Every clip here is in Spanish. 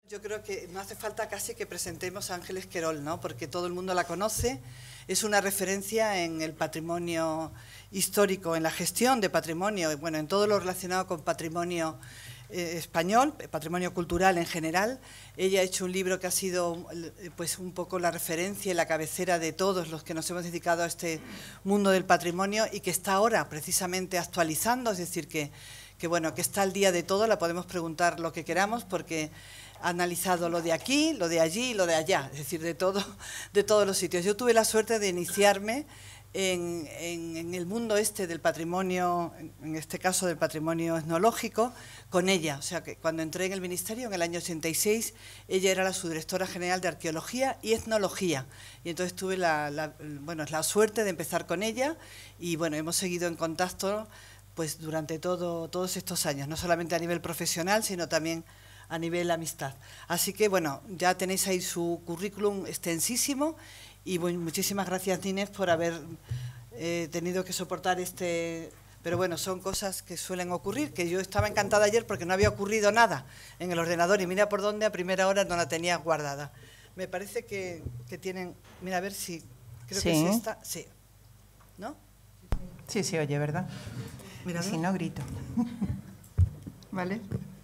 Yo creo que no hace falta casi que presentemos a Ángeles Querol, ¿no? Porque todo el mundo la conoce, es una referencia en el patrimonio histórico, en la gestión de patrimonio, bueno, en todo lo relacionado con patrimonio español, patrimonio cultural en general. Ella ha hecho un libro que ha sido pues un poco la referencia y la cabecera de todos los que nos hemos dedicado a este mundo del patrimonio y que está ahora precisamente actualizando, es decir, que bueno, que está al día de todo, la podemos preguntar lo que queramos porque ha analizado lo de aquí, lo de allí y lo de allá, es decir, de todos los sitios. Yo tuve la suerte de iniciarme en el mundo este del patrimonio, en este caso del patrimonio etnológico, con ella. O sea, que cuando entré en el Ministerio, en el año 86, ella era la subdirectora general de Arqueología y Etnología. Y entonces tuve la suerte de empezar con ella y, bueno, hemos seguido en contacto pues durante todos estos años, no solamente a nivel profesional, sino también a nivel amistad. Así que, bueno, ya tenéis ahí su currículum extensísimo y bueno, muchísimas gracias, Inés, por haber tenido que soportar este... Pero bueno, son cosas que suelen ocurrir, que yo estaba encantada ayer porque no había ocurrido nada en el ordenador y mira por dónde a primera hora no la tenía guardada. Me parece que tienen... Mira, a ver si... Creo que es esta. Sí. ¿No? Sí, se oye, ¿verdad? Mira, si no, grito. ¿Vale?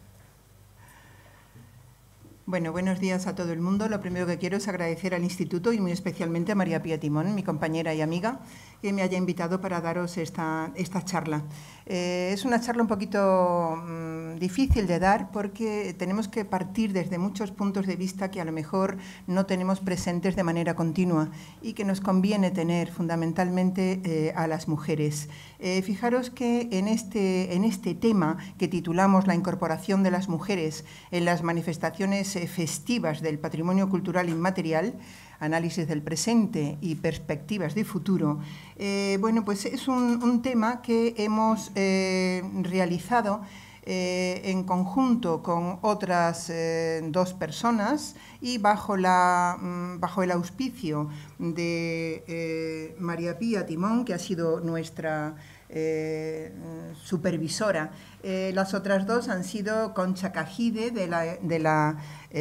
Bueno, buenos días a todo el mundo. Lo primero que quiero es agradecer al Instituto y muy especialmente a María Pía Timón, mi compañera y amiga, que me haya invitado para daros esta charla. Es una charla un poquito difícil de dar porque tenemos que partir desde muchos puntos de vista que a lo mejor no tenemos presentes de manera continua y que nos conviene tener fundamentalmente a las mujeres. Fijaros que en este tema que titulamos la incorporación de las mujeres en las manifestaciones festivas del patrimonio cultural inmaterial, análisis del presente y perspectivas de futuro, bueno, pues es un tema que hemos realizado en conjunto con otras dos personas y bajo el auspicio de María Pía Timón, que ha sido nuestra supervisora. Las otras dos han sido Concha Cajide, de la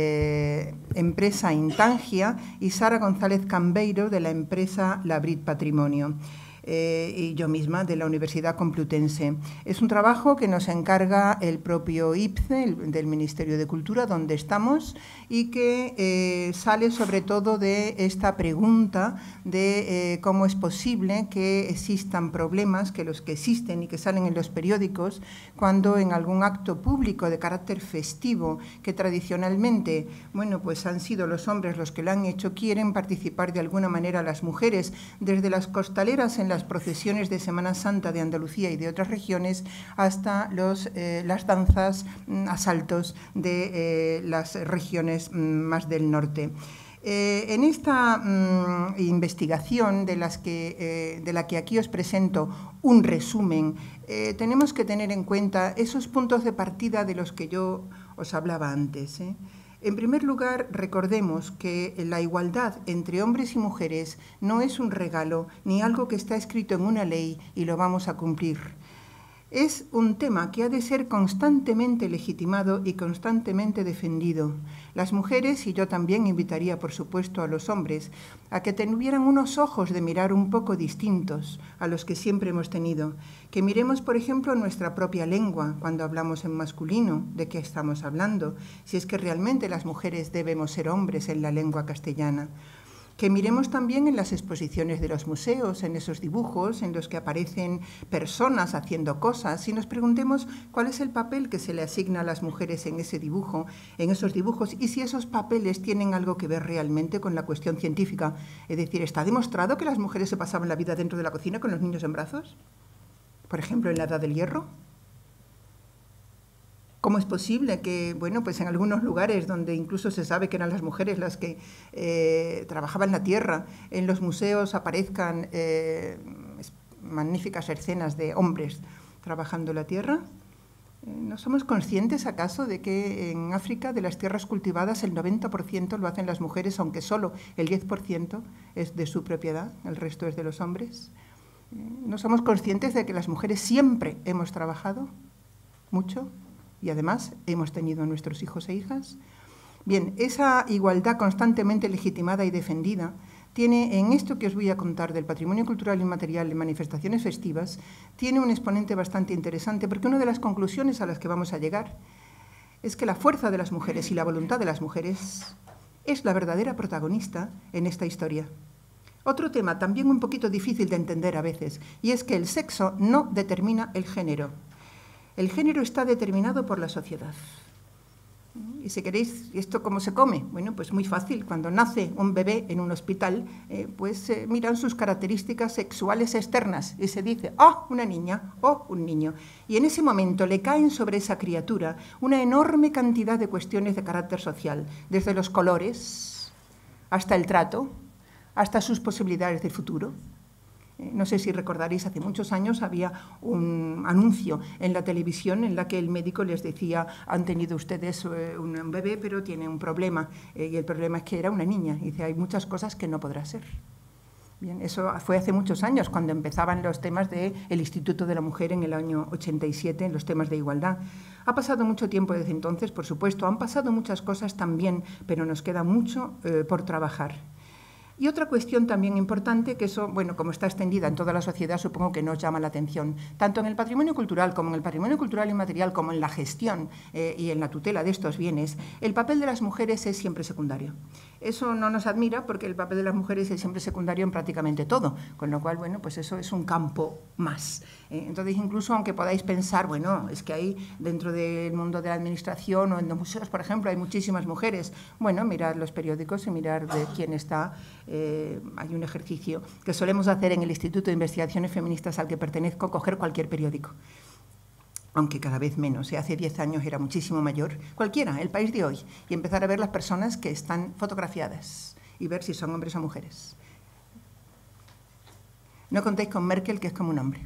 empresa Intangia, y Sara González Cambeiro, de la empresa Labrit Patrimonio. Y yo misma, de la Universidad Complutense. Es un trabajo que nos encarga el propio IPCE, del Ministerio de Cultura, donde estamos, y que sale sobre todo de esta pregunta de cómo es posible que existan problemas, que los que existen y que salen en los periódicos, cuando en algún acto público de carácter festivo, que tradicionalmente, bueno, pues han sido los hombres los que lo han hecho, quieren participar de alguna manera las mujeres, desde las costaleras en las procesiones de Semana Santa de Andalucía y de otras regiones hasta las danzas a saltos de las regiones más del norte. En esta investigación de la que aquí os presento un resumen, tenemos que tener en cuenta esos puntos de partida de los que yo os hablaba antes. En primer lugar, recordemos que la igualdad entre hombres y mujeres no es un regalo ni algo que está escrito en una ley y lo vamos a cumplir. Es un tema que ha de ser constantemente legitimado y constantemente defendido. Las mujeres, y yo también invitaría, por supuesto, a los hombres, a que tuvieran unos ojos de mirar un poco distintos a los que siempre hemos tenido. Que miremos, por ejemplo, nuestra propia lengua cuando hablamos en masculino, de qué estamos hablando, si es que realmente las mujeres debemos ser hombres en la lengua castellana. Que miremos también en las exposiciones de los museos, en esos dibujos en los que aparecen personas haciendo cosas, y nos preguntemos cuál es el papel que se le asigna a las mujeres en ese dibujo, en esos dibujos, y si esos papeles tienen algo que ver realmente con la cuestión científica. Es decir, ¿está demostrado que las mujeres se pasaban la vida dentro de la cocina con los niños en brazos? Por ejemplo, en la Edad del Hierro. ¿Cómo es posible que, bueno, pues en algunos lugares donde incluso se sabe que eran las mujeres las que trabajaban la tierra, en los museos aparezcan magníficas escenas de hombres trabajando la tierra? ¿No somos conscientes acaso de que en África, de las tierras cultivadas, el 90% lo hacen las mujeres, aunque solo el 10% es de su propiedad, el resto es de los hombres? ¿No somos conscientes de que las mujeres siempre hemos trabajado mucho? Y además hemos tenido nuestros hijos e hijas. Bien, esa igualdad constantemente legitimada y defendida tiene, en esto que os voy a contar del patrimonio cultural inmaterial en manifestaciones festivas, tiene un exponente bastante interesante, porque una de las conclusiones a las que vamos a llegar es que la fuerza de las mujeres y la voluntad de las mujeres es la verdadera protagonista en esta historia. Otro tema también un poquito difícil de entender a veces, y es que el sexo no determina el género. El género está determinado por la sociedad. Y si queréis, ¿esto cómo se come? Bueno, pues muy fácil. Cuando nace un bebé en un hospital, miran sus características sexuales externas y se dice, ¡oh, una niña! ¡Oh, un niño! Y en ese momento le caen sobre esa criatura una enorme cantidad de cuestiones de carácter social, desde los colores hasta el trato, hasta sus posibilidades de futuro. No sé si recordaréis, hace muchos años había un anuncio en la televisión en la que el médico les decía, han tenido ustedes un bebé, pero tiene un problema, y el problema es que era una niña. Y dice, hay muchas cosas que no podrá ser. Bien, eso fue hace muchos años, cuando empezaban los temas del Instituto de la Mujer en el año 87, en los temas de igualdad. Ha pasado mucho tiempo desde entonces, por supuesto, han pasado muchas cosas también, pero nos queda mucho por trabajar. Y otra cuestión también importante, que eso, bueno, como está extendida en toda la sociedad, supongo que nos llama la atención, tanto en el patrimonio cultural como en el patrimonio cultural inmaterial, como en la gestión y en la tutela de estos bienes, el papel de las mujeres es siempre secundario. Eso no nos admira porque el papel de las mujeres es siempre secundario en prácticamente todo, con lo cual, bueno, pues eso es un campo más. Entonces, incluso aunque podáis pensar, bueno, es que hay dentro del mundo de la administración o en los museos, por ejemplo, hay muchísimas mujeres. Bueno, mirar los periódicos y mirar de quién está. Hay un ejercicio que solemos hacer en el Instituto de Investigaciones Feministas al que pertenezco, coger cualquier periódico, aunque cada vez menos, hace 10 años era muchísimo mayor, cualquiera, El País de hoy, y empezar a ver las personas que están fotografiadas y ver si son hombres o mujeres. No contéis con Merkel, que es como un hombre.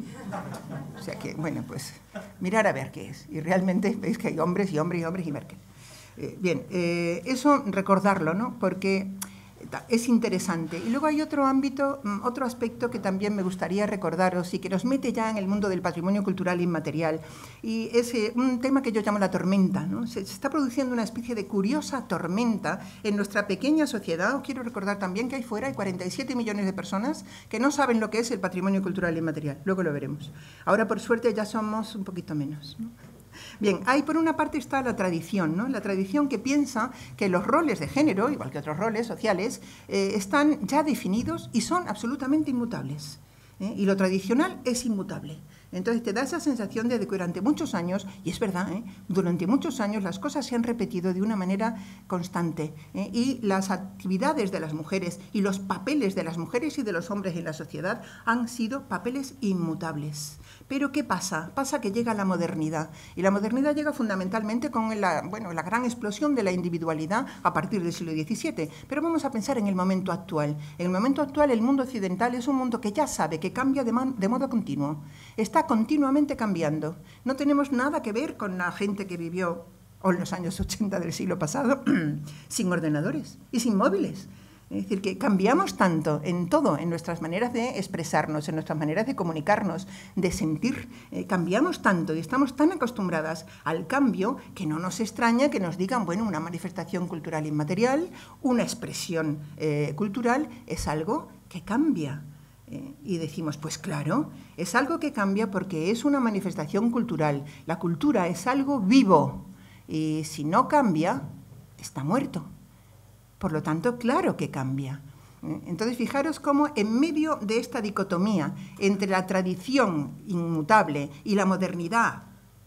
O sea que, bueno, pues mirar a ver qué es. Y realmente veis que hay hombres y hombres y hombres y Merkel. Bien, eso recordarlo, ¿no? Porque es interesante. Y luego hay otro ámbito, otro aspecto que también me gustaría recordaros y que nos mete ya en el mundo del patrimonio cultural inmaterial. Y es un tema que yo llamo la tormenta, ¿no? Se está produciendo una especie de curiosa tormenta en nuestra pequeña sociedad. Os quiero recordar también que ahí fuera hay 47 millones de personas que no saben lo que es el patrimonio cultural inmaterial. Luego lo veremos. Ahora, por suerte, ya somos un poquito menos, ¿no? Bien, ahí por una parte está la tradición, ¿no? La tradición que piensa que los roles de género, igual que otros roles sociales, están ya definidos y son absolutamente inmutables. Y lo tradicional es inmutable. Entonces te da esa sensación de que durante muchos años, y es verdad, durante muchos años las cosas se han repetido de una manera constante, y las actividades de las mujeres y los papeles de las mujeres y de los hombres en la sociedad han sido papeles inmutables. Pero ¿qué pasa? Pasa que llega la modernidad, y la modernidad llega fundamentalmente con la gran explosión de la individualidad a partir del siglo XVII. Pero vamos a pensar en el momento actual. En el momento actual el mundo occidental es un mundo que ya sabe que cambia de modo continuo. Está continuamente cambiando. No tenemos nada que ver con la gente que vivió en los años 80 del siglo pasado sin ordenadores y sin móviles. Es decir, que cambiamos tanto en todo, en nuestras maneras de expresarnos, en nuestras maneras de comunicarnos, de sentir. Cambiamos tanto y estamos tan acostumbradas al cambio que no nos extraña que nos digan, bueno, una manifestación cultural inmaterial, una expresión cultural es algo que cambia. Y decimos, pues claro, es algo que cambia porque es una manifestación cultural. La cultura es algo vivo y si no cambia, está muerto. Por lo tanto, claro que cambia. Entonces, fijaros cómo en medio de esta dicotomía entre la tradición inmutable y la modernidad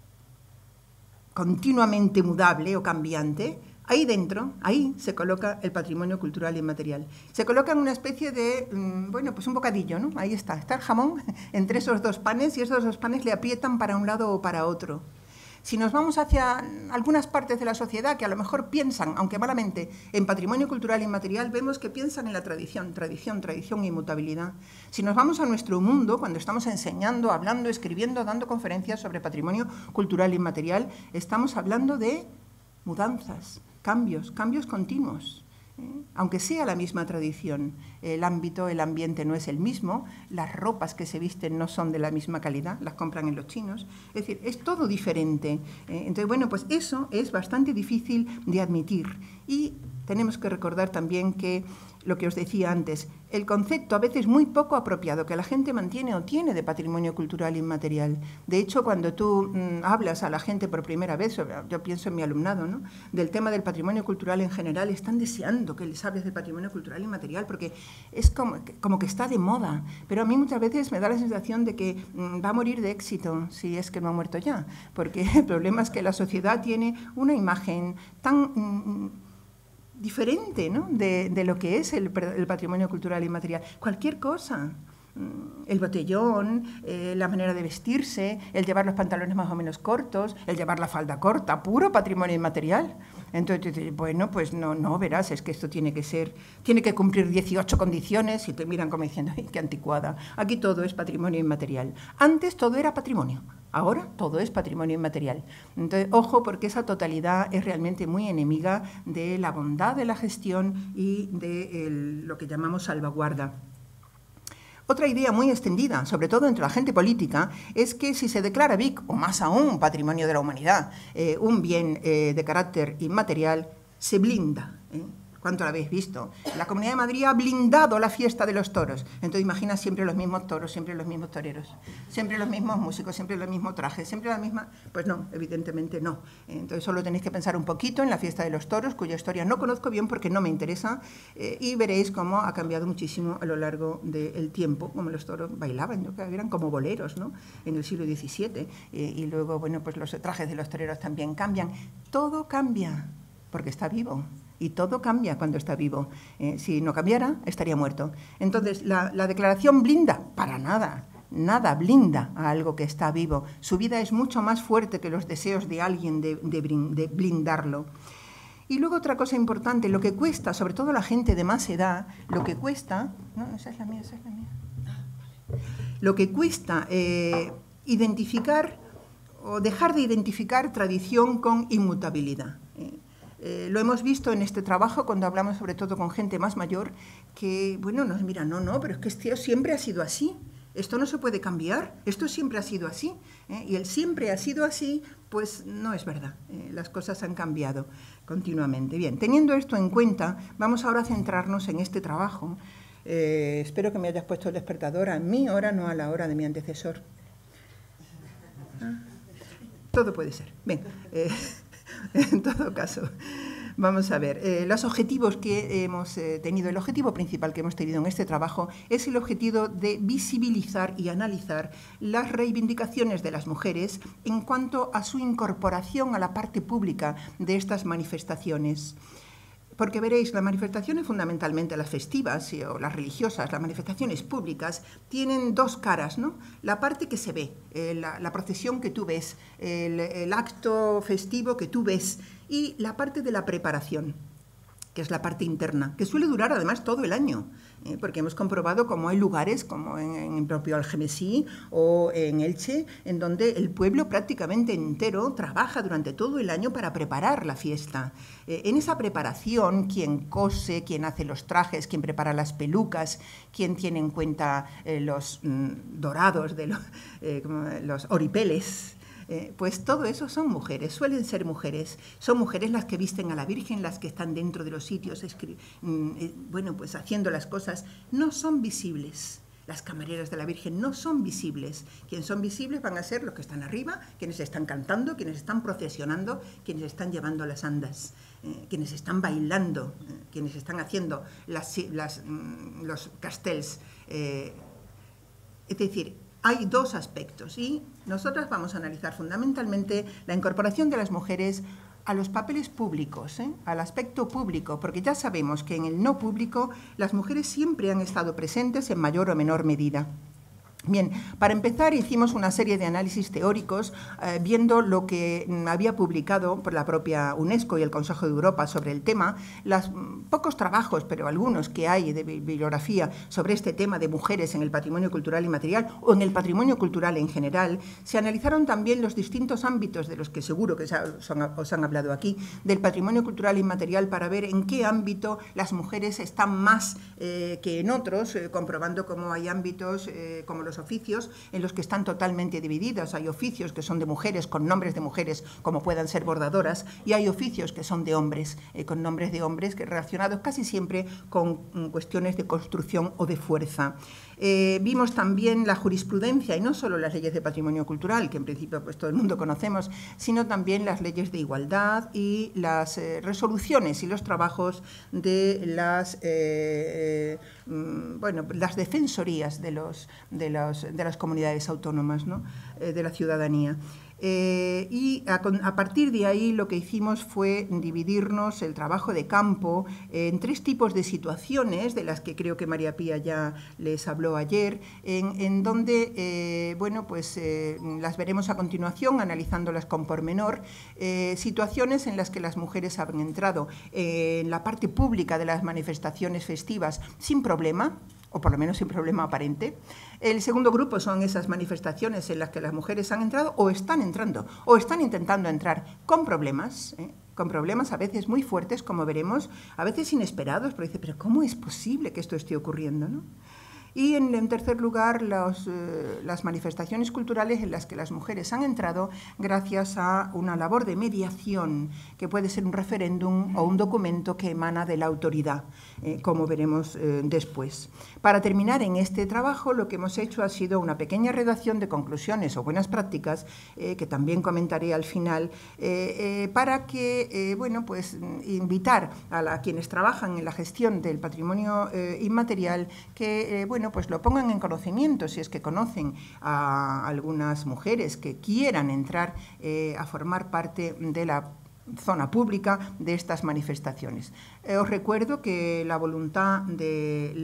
continuamente mudable o cambiante, ahí dentro, ahí se coloca el patrimonio cultural inmaterial. Se coloca en una especie de, pues un bocadillo, ¿no? Ahí está el jamón entre esos dos panes y esos dos panes le aprietan para un lado o para otro. Si nos vamos hacia algunas partes de la sociedad que a lo mejor piensan, aunque malamente, en patrimonio cultural inmaterial, vemos que piensan en la tradición e inmutabilidad. Si nos vamos a nuestro mundo, cuando estamos enseñando, hablando, escribiendo, dando conferencias sobre patrimonio cultural inmaterial, estamos hablando de mudanzas, cambios continuos. aunque sea la misma tradición, el ámbito, el ambiente no es el mismo, las ropas que se visten no son de la misma calidad, las compran en los chinos, es decir, es todo diferente. Entonces, bueno, pues eso es bastante difícil de admitir y tenemos que recordar también que, lo que os decía antes, el concepto a veces muy poco apropiado que la gente mantiene o tiene de patrimonio cultural inmaterial. De hecho, cuando tú hablas a la gente por primera vez, yo pienso en mi alumnado, ¿no?, del tema del patrimonio cultural en general, están deseando que les hables del patrimonio cultural inmaterial porque es como que está de moda. Pero a mí muchas veces me da la sensación de que va a morir de éxito, si es que no ha muerto ya, porque el problema es que la sociedad tiene una imagen tan diferente, ¿no?, de lo que es el patrimonio cultural inmaterial. Cualquier cosa, el botellón, la manera de vestirse, el llevar los pantalones más o menos cortos, el llevar la falda corta, puro patrimonio inmaterial. Entonces, bueno, pues no, verás, es que esto tiene que cumplir 18 condiciones y te miran como diciendo, ¡ay, qué anticuada! Aquí todo es patrimonio inmaterial. Antes todo era patrimonio. Ahora todo es patrimonio inmaterial. Entonces, ojo, porque esa totalidad es realmente muy enemiga de la bondad de la gestión y de lo que llamamos salvaguarda. Otra idea muy extendida, sobre todo entre la gente política, es que si se declara Vic, o más aún patrimonio de la humanidad, un bien de carácter inmaterial, se blinda. ¿Cuánto lo habéis visto? La Comunidad de Madrid ha blindado la fiesta de los toros. Entonces imagina siempre los mismos toros, siempre los mismos toreros, siempre los mismos músicos, siempre los mismos trajes, siempre la misma... Pues no, evidentemente no. Entonces solo tenéis que pensar un poquito en la fiesta de los toros, cuya historia no conozco bien porque no me interesa, y veréis cómo ha cambiado muchísimo a lo largo del tiempo, como los toros bailaban, ¿no?, que eran como boleros, ¿no?, en el siglo XVII. Y luego, bueno, pues los trajes de los toreros también cambian. Todo cambia porque está vivo. Y todo cambia cuando está vivo. Si no cambiara, estaría muerto. Entonces, la declaración blinda, para nada. Nada blinda a algo que está vivo. Su vida es mucho más fuerte que los deseos de alguien de blindarlo. Y luego otra cosa importante, lo que cuesta, sobre todo la gente de más edad, lo que cuesta... No, esa es la mía, esa es la mía. Lo que cuesta identificar o dejar de identificar tradición con inmutabilidad. Lo hemos visto en este trabajo cuando hablamos sobre todo con gente más mayor que, bueno, nos miran, no, pero es que esto siempre ha sido así, esto no se puede cambiar, esto siempre ha sido así, y el siempre ha sido así, pues no es verdad, las cosas han cambiado continuamente. Bien, teniendo esto en cuenta, vamos ahora a centrarnos en este trabajo. Espero que me hayas puesto el despertador a mi hora, no a la hora de mi antecesor. Todo puede ser. Bien. En todo caso, vamos a ver, los objetivos que hemos tenido, el objetivo principal que hemos tenido en este trabajo es el objetivo de visibilizar y analizar las reivindicaciones de las mujeres en cuanto a su incorporación a la parte pública de estas manifestaciones. Porque veréis, las manifestaciones fundamentalmente las festivas o las religiosas, las manifestaciones públicas, tienen dos caras, ¿no? La parte que se ve, la procesión que tú ves, el acto festivo que tú ves, y la parte de la preparación, que es la parte interna, que suele durar además todo el año, porque hemos comprobado cómo hay lugares, como en el propio Algemesí o en Elche, en donde el pueblo prácticamente entero trabaja durante todo el año para preparar la fiesta. En esa preparación, quien cose, quien hace los trajes, quien prepara las pelucas, quien tiene en cuenta los dorados, los oripeles, pues todo eso son mujeres, suelen ser mujeres. Son mujeres las que visten a la Virgen, las que están dentro de los sitios, bueno, pues haciendo las cosas. No son visibles. Las camareras de la Virgen no son visibles. Quienes son visibles van a ser los que están arriba, quienes están cantando, quienes están procesionando, quienes están llevando las andas, quienes están bailando, quienes están haciendo los castells. Es decir, hay dos aspectos y nosotras vamos a analizar fundamentalmente la incorporación de las mujeres a los papeles públicos, al aspecto público, porque ya sabemos que en el no público las mujeres siempre han estado presentes en mayor o menor medida. Bien, para empezar hicimos una serie de análisis teóricos viendo lo que había publicado por la propia UNESCO y el Consejo de Europa sobre el tema, los pocos trabajos, pero algunos que hay de bibliografía sobre este tema de mujeres en el patrimonio cultural inmaterial o en el patrimonio cultural en general. Se analizaron también los distintos ámbitos de los que seguro que os han hablado aquí, del patrimonio cultural inmaterial, para ver en qué ámbito las mujeres están más que en otros, comprobando cómo hay ámbitos como los oficios en los que están totalmente divididos. Hay oficios que son de mujeres con nombres de mujeres, como puedan ser bordadoras, y hay oficios que son de hombres, con nombres de hombres, que relacionados casi siempre con cuestiones de construcción o de fuerza. Vimos también la jurisprudencia, y no solo las leyes de patrimonio cultural, que en principio pues todo el mundo conocemos, sino también las leyes de igualdad y las resoluciones y los trabajos de las las defensorías de las comunidades autónomas, ¿no? De la ciudadanía. Y a partir de ahí lo que hicimos fue dividirnos el trabajo de campo en tres tipos de situaciones, de las que creo que María Pía ya les habló ayer, en donde las veremos a continuación, analizándolas con pormenor. Situaciones en las que las mujeres han entrado en la parte pública de las manifestaciones festivas sin problema, o por lo menos sin problema aparente. El segundo grupo son esas manifestaciones en las que las mujeres han entrado o están entrando o están intentando entrar con problemas a veces muy fuertes, como veremos, a veces inesperados, pero dice, ¿pero cómo es posible que esto esté ocurriendo, ¿no? Y en tercer lugar, las manifestaciones culturales en las que las mujeres han entrado gracias a una labor de mediación, que puede ser un referéndum o un documento que emana de la autoridad, como veremos después. Para terminar en este trabajo, lo que hemos hecho ha sido una pequeña redacción de conclusiones o buenas prácticas, que también comentaré al final, para que, invitar a quienes trabajan en la gestión del patrimonio inmaterial que, pues lo pongan en conocimiento, si es que conocen a algunas mujeres que quieran entrar a formar parte de la zona pública de estas manifestaciones. Os recuerdo que la voluntad de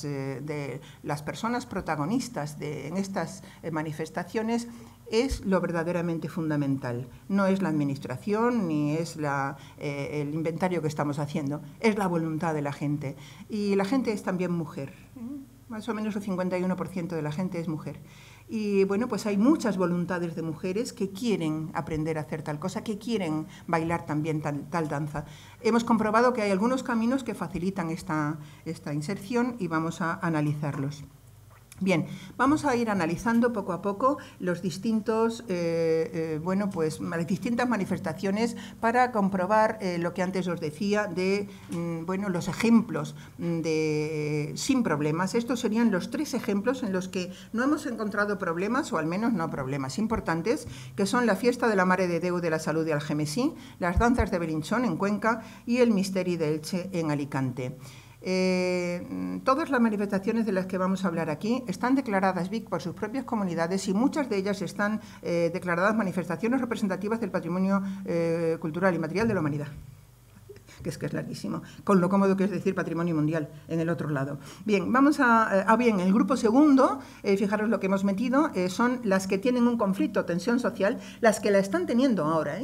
las personas protagonistas en estas manifestaciones es lo verdaderamente fundamental. No es la administración ni es el inventario que estamos haciendo, es la voluntad de la gente. Y la gente es también mujer. Más o menos el 51% de la gente es mujer. Y bueno, pues hay muchas voluntades de mujeres que quieren aprender a hacer tal cosa, que quieren bailar también tal danza. Hemos comprobado que hay algunos caminos que facilitan esta inserción y vamos a analizarlos. Bien, vamos a ir analizando poco a poco los distintos, las distintas manifestaciones para comprobar lo que antes os decía de los ejemplos sin problemas. Estos serían los tres ejemplos en los que no hemos encontrado problemas, o al menos no problemas importantes, que son la fiesta de la Mare de Déu de la Salud de Algemesí, las danzas de Belinchón en Cuenca y el Misteri de Elche en Alicante. Todas las manifestaciones de las que vamos a hablar aquí están declaradas BIC por sus propias comunidades y muchas de ellas están declaradas manifestaciones representativas del patrimonio cultural y material de la humanidad. Que es larguísimo, con lo cómodo que es decir patrimonio mundial en el otro lado. Bien, vamos bien, el grupo segundo, fijaros lo que hemos metido, son las que tienen un conflicto, tensión social, las que la están teniendo ahora,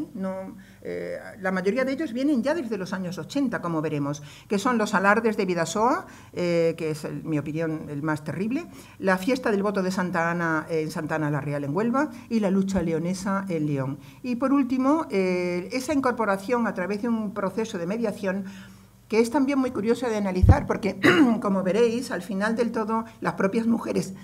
la mayoría de ellos vienen ya desde los años 80, como veremos, que son los alardes de Bidasoa, que es, en mi opinión, el más terrible, la fiesta del voto de Santa Ana en Santa Ana la Real en Huelva y la lucha leonesa en León. Y por último, esa incorporación a través de un proceso de mediación que es también muy curioso de analizar, porque, como veréis, al final del todo, las propias mujeres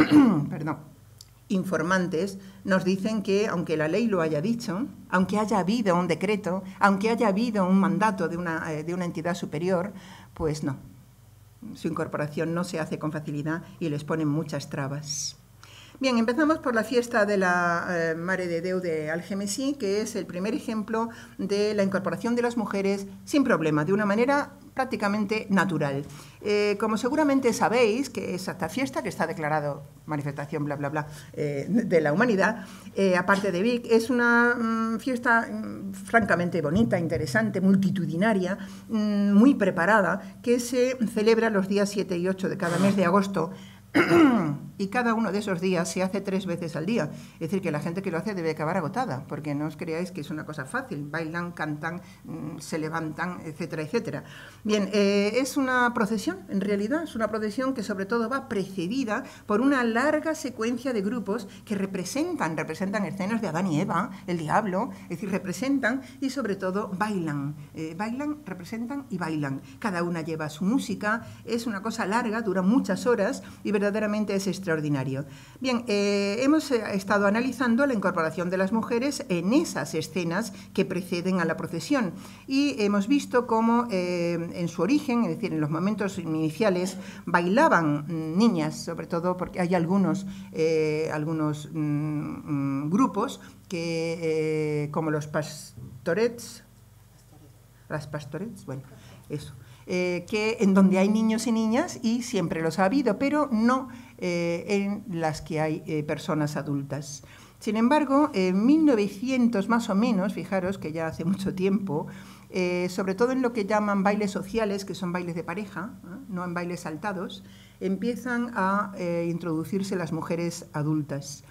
informantes nos dicen que, aunque la ley lo haya dicho, aunque haya habido un decreto, aunque haya habido un mandato de una entidad superior, pues no, su incorporación no se hace con facilidad y les ponen muchas trabas. Bien, empezamos por la fiesta de la Mare de Déu de Algemesí, que es el primer ejemplo de la incorporación de las mujeres sin problema, de una manera prácticamente natural. Como seguramente sabéis, que es esta fiesta, que está declarado manifestación bla bla bla de la humanidad, aparte de Vic, es una fiesta francamente bonita, interesante, multitudinaria, muy preparada, que se celebra los días 7 y 8 de cada mes de agosto y cada uno de esos días se hace 3 veces al día. Es decir, que la gente que lo hace debe acabar agotada, porque no os creáis que es una cosa fácil. Bailan, cantan, se levantan, etcétera, etcétera. Bien, es una procesión, en realidad, es una procesión que sobre todo va precedida por una larga secuencia de grupos que representan escenas de Adán y Eva, el diablo, es decir, representan y sobre todo bailan. Representan y bailan. Cada una lleva su música, es una cosa larga, dura muchas horas y verdaderamente es extraordinario. Bien, hemos estado analizando la incorporación de las mujeres en esas escenas que preceden a la procesión y hemos visto cómo en su origen, es decir, en los momentos iniciales, bailaban niñas, sobre todo porque hay algunos grupos que, como los pastorets, bueno, eso, que en donde hay niños y niñas, y siempre los ha habido, pero no en las que hay personas adultas. Sin embargo, en 1900 más o menos, fijaros que ya hace mucho tiempo, sobre todo en lo que llaman bailes sociales, que son bailes de pareja, no en bailes saltados, empiezan a introducirse las mujeres adultas.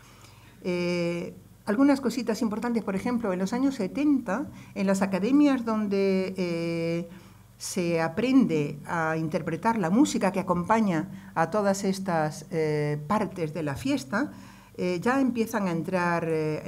Algunas cositas importantes, por ejemplo, en los años 70, en las academias donde se aprende a interpretar la música que acompaña a todas estas partes de la fiesta, ya empiezan a entrar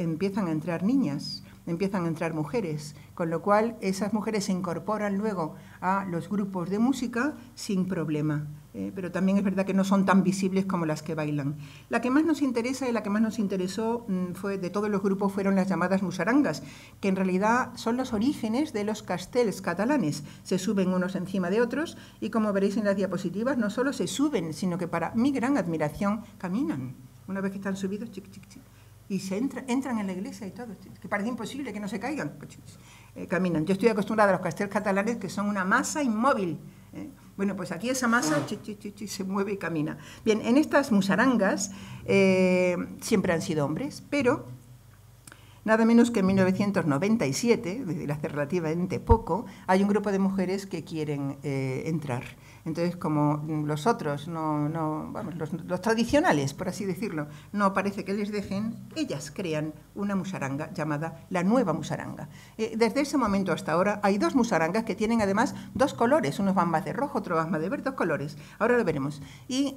niñas, empiezan a entrar mujeres, con lo cual esas mujeres se incorporan luego a los grupos de música sin problema. Pero también es verdad que no son tan visibles como las que bailan. La que más nos interesa y la que más nos interesó de todos los grupos fueron las llamadas musarangas, que en realidad son los orígenes de los castells catalanes. Se suben unos encima de otros y, como veréis en las diapositivas, no solo se suben, sino que para mi gran admiración caminan. Una vez que están subidos, chic, chic, chic, y se entran en la iglesia y todo, que parece imposible que no se caigan. Caminan. Yo estoy acostumbrada a los castells catalanes, que son una masa inmóvil. Bueno, pues aquí esa masa se mueve y camina. Bien, en estas musarangas siempre han sido hombres, pero nada menos que en 1997, es decir, hace relativamente poco, hay un grupo de mujeres que quieren entrar. Entonces, como los otros, vamos, los tradicionales, por así decirlo, no parece que les dejen, ellas crean una musaranga llamada la Nueva Musaranga. Desde ese momento hasta ahora hay 2 musarangas que tienen además 2 colores, unos van más de rojo, otros van más de verde, 2 colores, ahora lo veremos. Y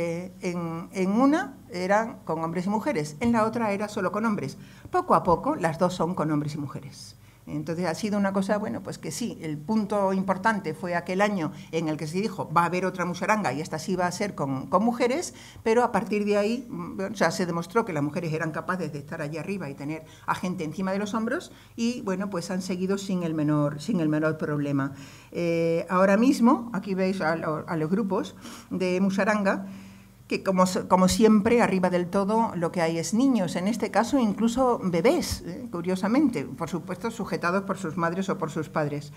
en una eran con hombres y mujeres, en la otra era solo con hombres. Poco a poco las 2 son con hombres y mujeres. Entonces ha sido una cosa, bueno, pues que sí, el punto importante fue aquel año en el que se dijo va a haber otra musaranga y esta sí va a ser con mujeres, pero a partir de ahí, o sea, se demostró que las mujeres eran capaces de estar allí arriba y tener a gente encima de los hombros y, bueno, pues han seguido sin el menor problema. Ahora mismo, aquí veis a los grupos de musaranga, que como siempre, arriba del todo, lo que hay es niños, en este caso incluso bebés, curiosamente, por supuesto sujetados por sus madres o por sus padres.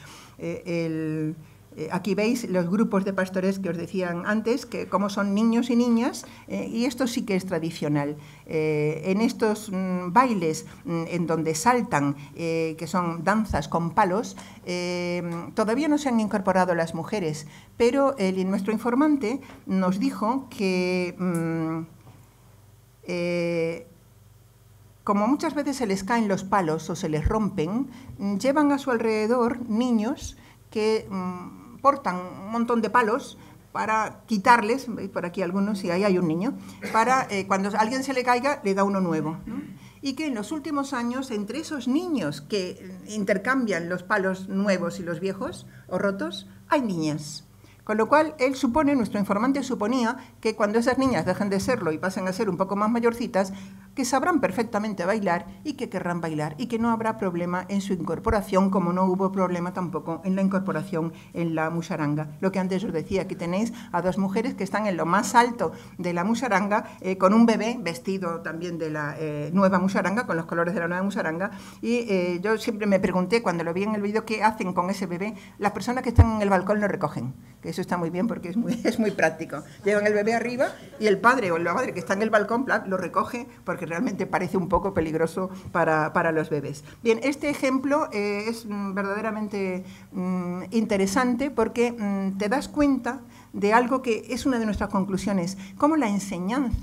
Aquí veis los grupos de pastores que os decían antes, que como son niños y niñas, y esto sí que es tradicional. En estos bailes en donde saltan, que son danzas con palos, todavía no se han incorporado las mujeres, pero nuestro informante nos dijo que como muchas veces se les caen los palos o se les rompen, llevan a su alrededor niños que portan un montón de palos para quitarles, por aquí algunos, y ahí hay un niño, para cuando a alguien se le caiga, le da uno nuevo, ¿no? Y que en los últimos años, entre esos niños que intercambian los palos nuevos y los viejos o rotos, hay niñas. Con lo cual, nuestro informante suponía que cuando esas niñas dejen de serlo y pasen a ser un poco más mayorcitas, que sabrán perfectamente bailar y que querrán bailar y que no habrá problema en su incorporación, como no hubo problema tampoco en la incorporación en la musaranga. Lo que antes os decía, aquí tenéis a 2 mujeres que están en lo más alto de la musaranga, con un bebé vestido también de la nueva musaranga, con los colores de la nueva musaranga, y yo siempre me pregunté, cuando lo vi en el vídeo, ¿qué hacen con ese bebé? Las personas que están en el balcón lo recogen, que eso está muy bien porque es muy práctico. Llevan el bebé arriba y el padre o la madre que está en el balcón lo recoge porque realmente parece un poco peligroso para los bebés. Bien, este ejemplo es verdaderamente interesante porque te das cuenta de algo que es una de nuestras conclusiones, cómo la enseñanza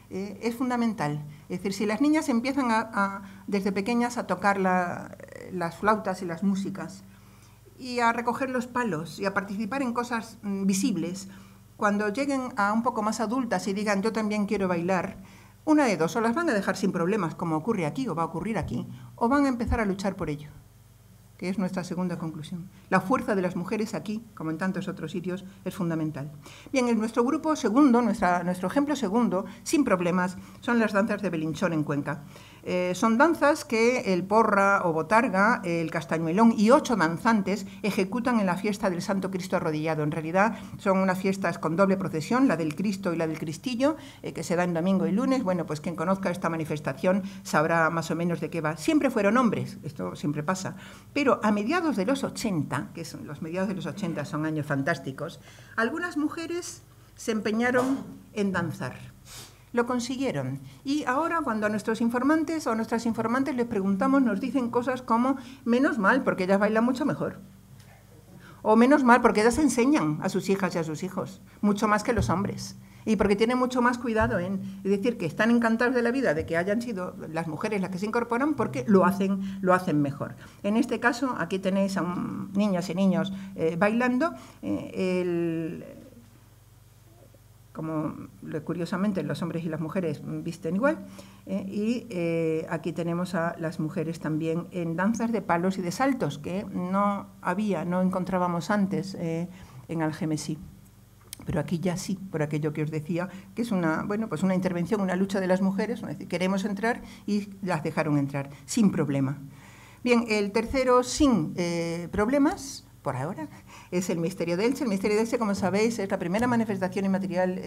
es fundamental. Es decir, si las niñas empiezan desde pequeñas a tocar las flautas y las músicas y a recoger los palos y a participar en cosas visibles, cuando lleguen a un poco más adultas y digan yo también quiero bailar, una de dos, o las van a dejar sin problemas, como ocurre aquí o va a ocurrir aquí, o van a empezar a luchar por ello, que es nuestra segunda conclusión. La fuerza de las mujeres aquí, como en tantos otros sitios, es fundamental. Bien, en nuestro grupo segundo, nuestro ejemplo segundo, sin problemas, son las danzas de Belinchón en Cuenca. Son danzas que el porra o botarga, el castañuelón y 8 danzantes ejecutan en la fiesta del Santo Cristo Arrodillado. En realidad son unas fiestas con doble procesión, la del Cristo y la del Cristillo, que se da en domingo y lunes. Bueno, pues quien conozca esta manifestación sabrá más o menos de qué va. Siempre fueron hombres, esto siempre pasa, pero a mediados de los 80, que son los mediados de los 80 son años fantásticos, algunas mujeres se empeñaron en danzar. Lo consiguieron. Y ahora cuando a nuestros informantes o a nuestras informantes les preguntamos, nos dicen cosas como menos mal porque ellas bailan mucho mejor. O menos mal porque ellas enseñan a sus hijas y a sus hijos, mucho más que los hombres. Y porque tienen mucho más cuidado en decir que están encantados de la vida de que hayan sido las mujeres las que se incorporan porque lo hacen mejor. En este caso, aquí tenéis a niñas y niños bailando. Como curiosamente los hombres y las mujeres visten igual, aquí tenemos a las mujeres también en danzas de palos y de saltos, que no encontrábamos antes en Algemesí. Pero aquí ya sí, por aquello que os decía, que es una intervención, una lucha de las mujeres, es decir, queremos entrar y las dejaron entrar, sin problema. Bien, el tercero sin problemas, por ahora, es el Misterio de Elche. El Misterio de Elche, como sabéis, es la primera manifestación inmaterial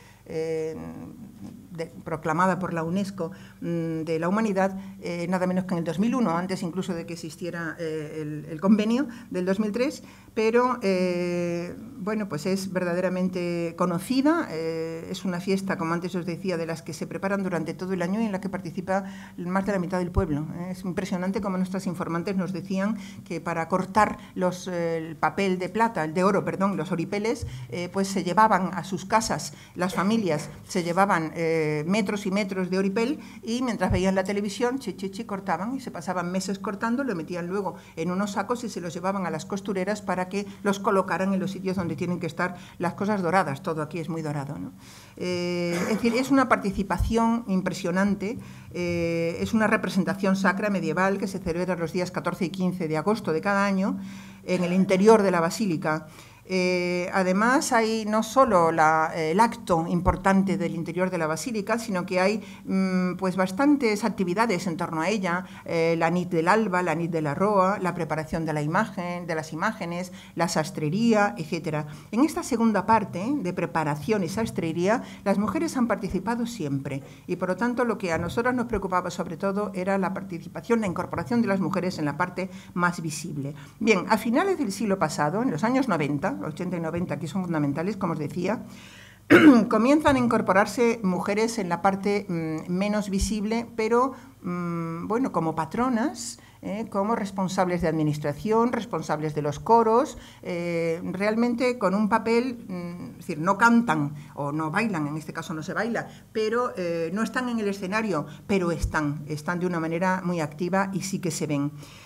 proclamada por la UNESCO de la humanidad, nada menos que en el 2001, antes incluso de que existiera el convenio del 2003, pero bueno, pues es verdaderamente conocida, es una fiesta, como antes os decía, de las que se preparan durante todo el año y en la que participa más de la mitad del pueblo. Es impresionante como nuestras informantes nos decían que para cortar el papel de plata, el de oro, perdón, los oripeles, pues se llevaban a sus casas, las familias se llevaban metros y metros de oripel y mientras veían la televisión, cortaban y se pasaban meses cortando, lo metían luego en unos sacos y se los llevaban a las costureras para que los colocaran en los sitios donde tienen que estar las cosas doradas. Todo aquí es muy dorado, ¿no? Es decir, es una participación impresionante, es una representación sacra medieval que se celebra los días 14 y 15 de agosto de cada año en el interior de la basílica. Además, hay no solo el acto importante del interior de la basílica, sino que hay pues bastantes actividades en torno a ella, la nit del alba, la nit de la roa, la preparación de la imagen, de las imágenes, la sastrería, etc. En esta segunda parte de preparación y sastrería, las mujeres han participado siempre y, por lo tanto, lo que a nosotros nos preocupaba sobre todo era la participación, la incorporación de las mujeres en la parte más visible. Bien, a finales del siglo pasado, en los años 90, 80 y 90, que son fundamentales, como os decía, comienzan a incorporarse mujeres en la parte menos visible, pero bueno, como patronas, como responsables de administración, responsables de los coros, realmente con un papel, es decir, no cantan o no bailan, en este caso no se baila, pero no están en el escenario, pero están de una manera muy activa y sí que se ven.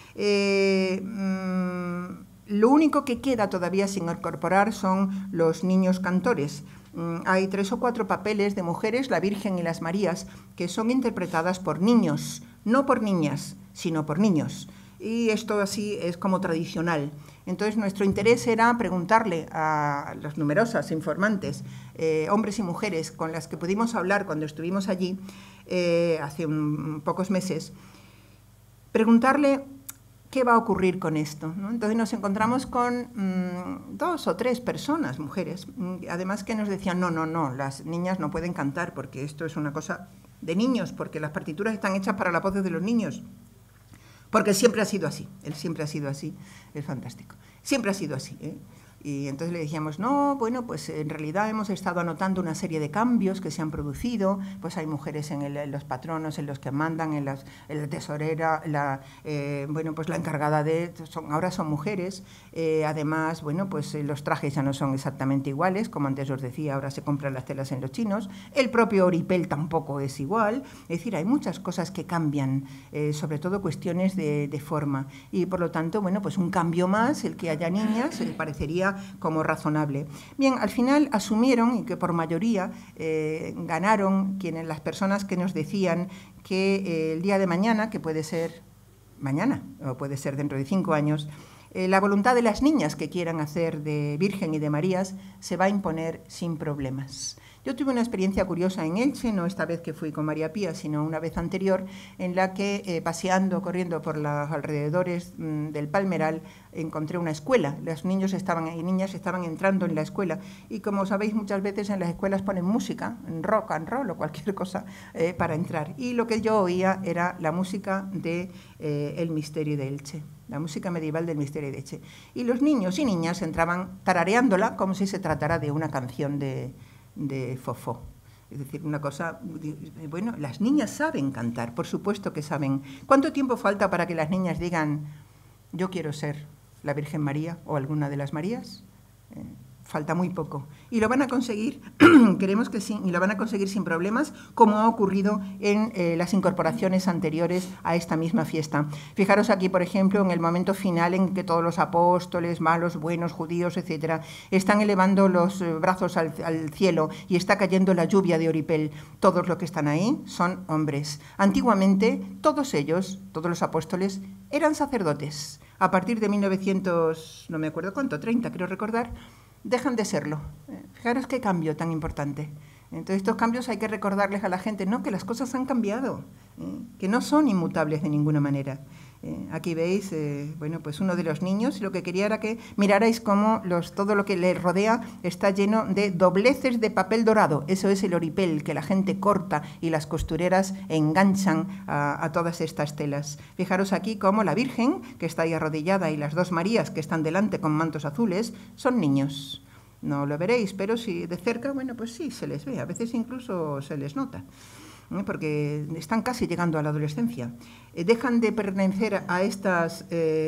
Lo único que queda todavía sin incorporar son los niños cantores. Hay 3 o 4 papeles de mujeres, la Virgen y las Marías, que son interpretadas por niños, no por niñas, sino por niños. Y esto así es como tradicional. Entonces, nuestro interés era preguntarle a las numerosas informantes, hombres y mujeres, con las que pudimos hablar cuando estuvimos allí hace pocos meses, preguntarle ¿qué va a ocurrir con esto? ¿No? Entonces nos encontramos con 2 o 3 personas, mujeres, además que nos decían, no, las niñas no pueden cantar porque esto es una cosa de niños, porque las partituras están hechas para las voces de los niños, porque siempre ha sido así, él siempre ha sido así, es fantástico, siempre ha sido así, ¿eh? Y entonces le decíamos, no, bueno, pues en realidad hemos estado anotando una serie de cambios que se han producido, pues hay mujeres en los patronos, en los que mandan, en la tesorera, bueno, pues la encargada ahora son mujeres, además, bueno, pues los trajes ya no son exactamente iguales, como antes os decía, ahora se compran las telas en los chinos, el propio oripel tampoco es igual, es decir, hay muchas cosas que cambian, sobre todo cuestiones de forma, y por lo tanto, bueno, pues un cambio más, el que haya niñas, parecería como razonable. Bien, al final asumieron, y que por mayoría ganaron las personas que nos decían que el día de mañana, que puede ser mañana o puede ser dentro de 5 años, la voluntad de las niñas que quieran hacer de Virgen y de Marías se va a imponer sin problemas. Yo tuve una experiencia curiosa en Elche, no esta vez que fui con María Pía, sino una vez anterior, en la que paseando, corriendo por los alrededores del Palmeral, encontré una escuela. Los niños y niñas estaban entrando en la escuela y, como sabéis, muchas veces en las escuelas ponen música, rock and roll o cualquier cosa para entrar. Y lo que yo oía era la música de El Misterio de Elche, la música medieval del Misterio de Elche. Y los niños y niñas entraban tarareándola como si se tratara de una canción de Fofó. Es decir, una cosa, bueno, las niñas saben cantar, por supuesto que saben. ¿Cuánto tiempo falta para que las niñas digan, yo quiero ser la Virgen María o alguna de las Marías? Falta muy poco. Y lo van a conseguir, creemos que sí, y lo van a conseguir sin problemas, como ha ocurrido en las incorporaciones anteriores a esta misma fiesta. Fijaros aquí, por ejemplo, en el momento final en que todos los apóstoles, malos, buenos, judíos, etcétera, están elevando los brazos al cielo y está cayendo la lluvia de oripel. Todos los que están ahí son hombres. Antiguamente, todos ellos, todos los apóstoles, eran sacerdotes. A partir de 1900, no me acuerdo cuánto, 30, creo recordar, dejan de serlo. Fijaros qué cambio tan importante. Entonces, estos cambios hay que recordarles a la gente, no, que las cosas han cambiado, que no son inmutables de ninguna manera. Aquí veis, bueno, pues uno de los niños, y lo que quería era que mirarais cómo todo lo que le rodea está lleno de dobleces de papel dorado. Eso es el oripel que la gente corta y las costureras enganchan a todas estas telas. Fijaros aquí cómo la Virgen, que está ahí arrodillada, y las dos Marías que están delante con mantos azules, son niños. No lo veréis, pero si de cerca, bueno, pues sí, se les ve. A veces incluso se les nota, porque están casi llegando a la adolescencia. Dejan de pertenecer a estos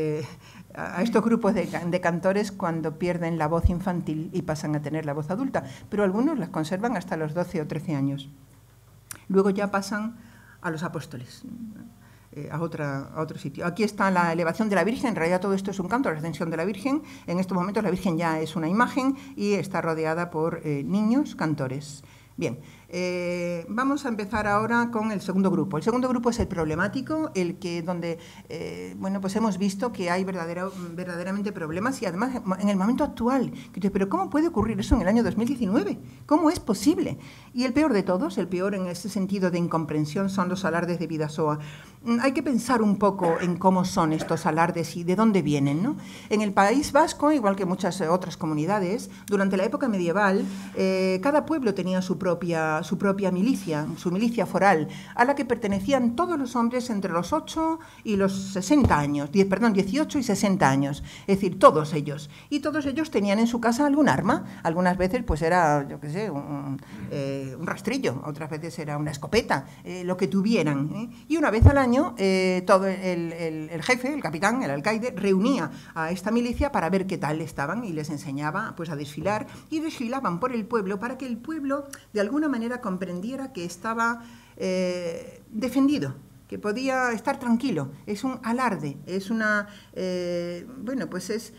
grupos de cantores cuando pierden la voz infantil y pasan a tener la voz adulta, pero algunos las conservan hasta los 12 o 13 años. Luego ya pasan a los apóstoles, a otro sitio. Aquí está la elevación de la Virgen. En realidad todo esto es un canto, la ascensión de la Virgen. En estos momentos la Virgen ya es una imagen y está rodeada por niños cantores. Bien, vamos a empezar ahora con el segundo grupo. El segundo grupo es el problemático, donde bueno, pues hemos visto que hay verdaderamente problemas, y además en el momento actual. Pero ¿cómo puede ocurrir eso en el año 2019? ¿Cómo es posible? Y el peor de todos, el peor en ese sentido de incomprensión, son los alardes de Bidasoa. Hay que pensar un poco en cómo son estos alardes y de dónde vienen, ¿no? En el País Vasco, igual que muchas otras comunidades, durante la época medieval, cada pueblo tenía su propia milicia, su milicia foral, a la que pertenecían todos los hombres entre los 8 y los 60 años, 18 y 60 años, es decir, todos ellos. Y todos ellos tenían en su casa algún arma. Algunas veces pues era, yo qué sé, un rastrillo, otras veces era una escopeta, lo que tuvieran. Y una vez al año, todo el jefe, el capitán, el alcaide, reunía a esta milicia para ver qué tal estaban y les enseñaba pues a desfilar, y desfilaban por el pueblo para que el pueblo de alguna manera comprendiera que estaba defendido, que podía estar tranquilo. Es un alarde, es una... bueno, pues es...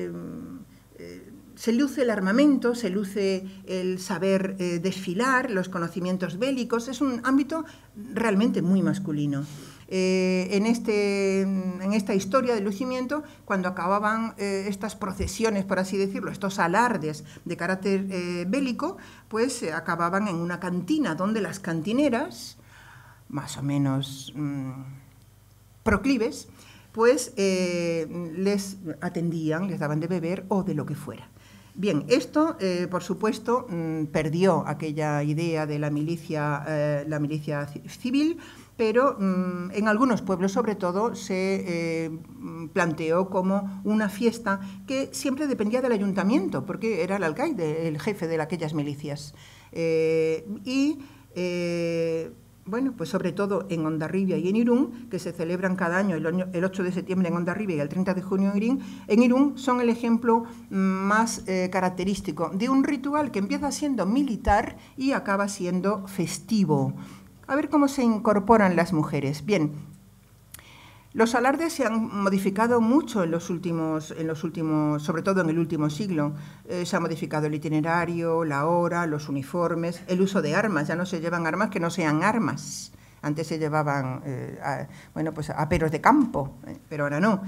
se luce el armamento, se luce el saber desfilar, los conocimientos bélicos. Es un ámbito realmente muy masculino. En esta historia del lucimiento, cuando acababan estas procesiones, por así decirlo, estos alardes de carácter bélico, pues acababan en una cantina donde las cantineras, más o menos proclives, pues les atendían, les daban de beber o de lo que fuera. Bien, esto, por supuesto, perdió aquella idea de la milicia civil, pero en algunos pueblos, sobre todo, se planteó como una fiesta que siempre dependía del ayuntamiento, porque era el alcaide, el jefe de aquellas milicias. Bueno, pues sobre todo en Hondarribia y en Irún, que se celebran cada año el 8 de septiembre en Hondarribia y el 30 de junio en Irún, son el ejemplo más característico de un ritual que empieza siendo militar y acaba siendo festivo. A ver cómo se incorporan las mujeres. Bien, los alardes se han modificado mucho en los últimos, sobre todo en el último siglo. Se ha modificado el itinerario, la hora, los uniformes, el uso de armas. Ya no se llevan armas que no sean armas. Antes se llevaban pues aperos de campo, pero ahora no.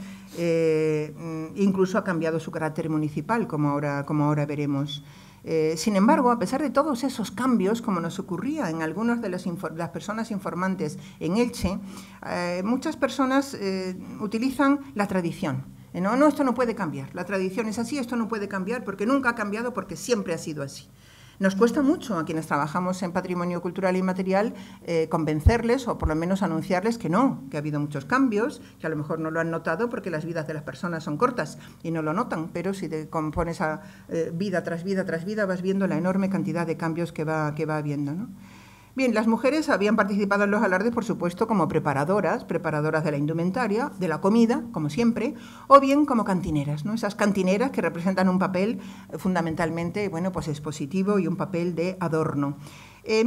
Incluso ha cambiado su carácter municipal, como ahora veremos. Sin embargo, a pesar de todos esos cambios, como nos ocurría en algunas de las personas informantes en Elche, muchas personas utilizan la tradición. No, esto no puede cambiar, la tradición es así, esto no puede cambiar porque nunca ha cambiado, porque siempre ha sido así. Nos cuesta mucho a quienes trabajamos en patrimonio cultural e inmaterial convencerles o por lo menos anunciarles que no, que ha habido muchos cambios, que a lo mejor no lo han notado porque las vidas de las personas son cortas y no lo notan, pero si te compones a vida tras vida tras vida vas viendo la enorme cantidad de cambios que va habiendo, ¿no? Bien, las mujeres habían participado en los alardes, por supuesto, como preparadoras de la indumentaria, de la comida, como siempre, o bien como cantineras, ¿no? Esas cantineras que representan un papel fundamentalmente, bueno, pues expositivo y un papel de adorno. En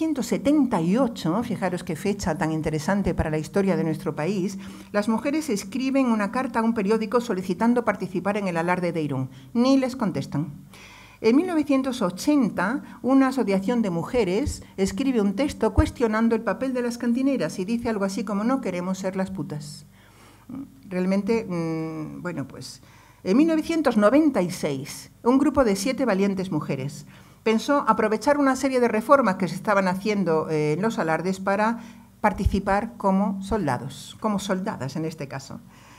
1978, fijaros qué fecha tan interesante para la historia de nuestro país, las mujeres escriben una carta a un periódico solicitando participar en el alarde de Irún. Ni les contestan. En 1980, una asociación de mujeres escribe un texto cuestionando el papel de las cantineras y dice algo así como no queremos ser las putas. Realmente, bueno, pues en 1996, un grupo de 7 valientes mujeres pensó aprovechar una serie de reformas que se estaban haciendo en los alardes para participar como soldados, como soldadas en este caso.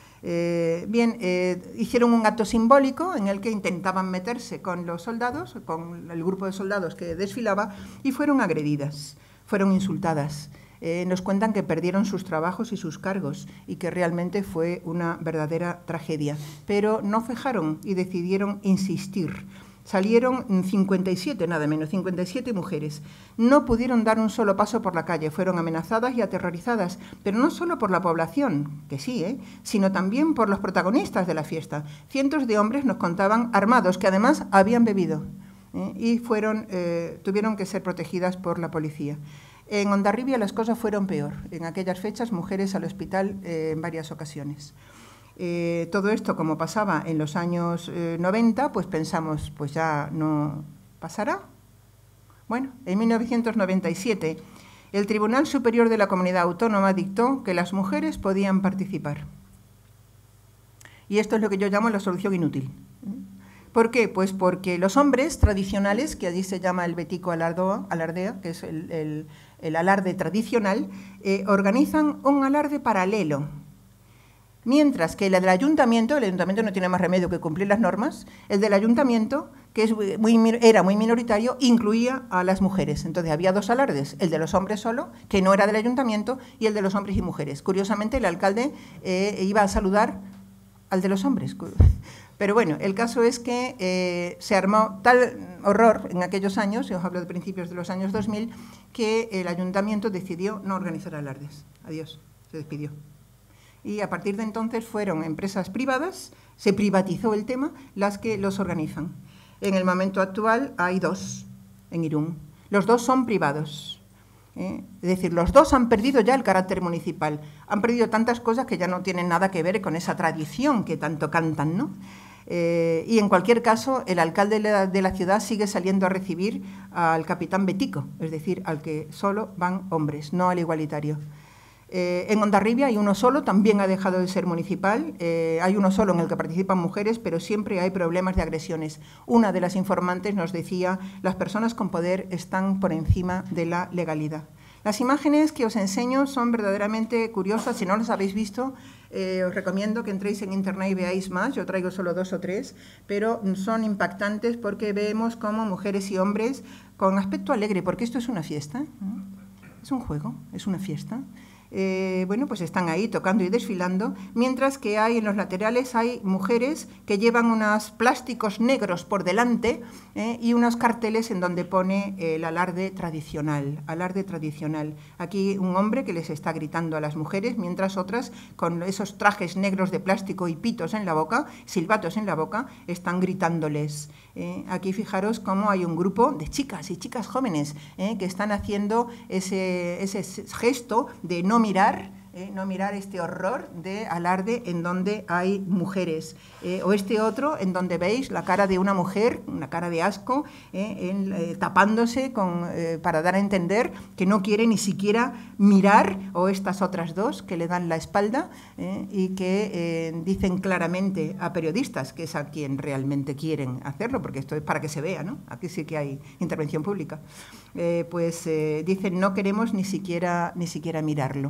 Hicieron un acto simbólico en el que intentaban meterse con los soldados, con el grupo de soldados que desfilaba, y fueron agredidas, fueron insultadas. Nos cuentan que perdieron sus trabajos y sus cargos y que realmente fue una verdadera tragedia. Pero no cejaron y decidieron insistir. Salieron 57, nada menos, 57 mujeres. No pudieron dar un solo paso por la calle, fueron amenazadas y aterrorizadas, pero no solo por la población, que sí, sino también por los protagonistas de la fiesta. Cientos de hombres nos contaban armados, que además habían bebido, y tuvieron que ser protegidas por la policía. En Hondarribia las cosas fueron peor. En aquellas fechas, mujeres al hospital en varias ocasiones. Todo esto, como pasaba en los años 90, pues pensamos, pues ya no pasará. Bueno, en 1997, el Tribunal Superior de la Comunidad Autónoma dictó que las mujeres podían participar. Y esto es lo que yo llamo la solución inútil. ¿Por qué? Pues porque los hombres tradicionales, que allí se llama el Betico Alardea, que es el alarde tradicional, organizan un alarde paralelo. Mientras que el del ayuntamiento no tiene más remedio que cumplir las normas, el del ayuntamiento, que era muy minoritario, incluía a las mujeres. Entonces había 2 alardes, el de los hombres solo, que no era del ayuntamiento, y el de los hombres y mujeres. Curiosamente, el alcalde iba a saludar al de los hombres. Pero bueno, el caso es que se armó tal horror en aquellos años, yo os hablo de principios de los años 2000, que el ayuntamiento decidió no organizar alardes. Adiós, se despidió. Y a partir de entonces fueron empresas privadas, se privatizó el tema, las que los organizan. En el momento actual hay 2 en Irún. Los 2 son privados. Es decir, los 2 han perdido ya el carácter municipal. Han perdido tantas cosas que ya no tienen nada que ver con esa tradición que tanto cantan, ¿no? Y en cualquier caso, el alcalde de la ciudad sigue saliendo a recibir al capitán Betico, es decir, al que solo van hombres, no al igualitario. En Hondarribia hay uno solo, también ha dejado de ser municipal, hay uno solo en el que participan mujeres, pero siempre hay problemas de agresiones. Una de las informantes nos decía, las personas con poder están por encima de la legalidad. Las imágenes que os enseño son verdaderamente curiosas, si no las habéis visto, os recomiendo que entréis en internet y veáis más, yo traigo solo 2 o 3, pero son impactantes porque vemos cómo mujeres y hombres con aspecto alegre, porque esto es una fiesta, ¿no? Es un juego, es una fiesta. bueno, pues están ahí tocando y desfilando, mientras que hay en los laterales hay mujeres que llevan unos plásticos negros por delante y unos carteles en donde pone el alarde tradicional, Aquí un hombre que les está gritando a las mujeres, mientras otras con esos trajes negros de plástico y pitos en la boca, silbatos en la boca, están gritándoles. Aquí fijaros cómo hay un grupo de chicas y chicas jóvenes que están haciendo ese gesto de no mirar este horror de alarde en donde hay mujeres, o este otro en donde veis la cara de una mujer, una cara de asco, tapándose para dar a entender que no quiere ni siquiera mirar, o estas otras dos que le dan la espalda y que dicen claramente a periodistas, que es a quien realmente quieren hacerlo, porque esto es para que se vea, ¿no? Aquí sí que hay intervención pública, dicen no queremos ni siquiera mirarlo.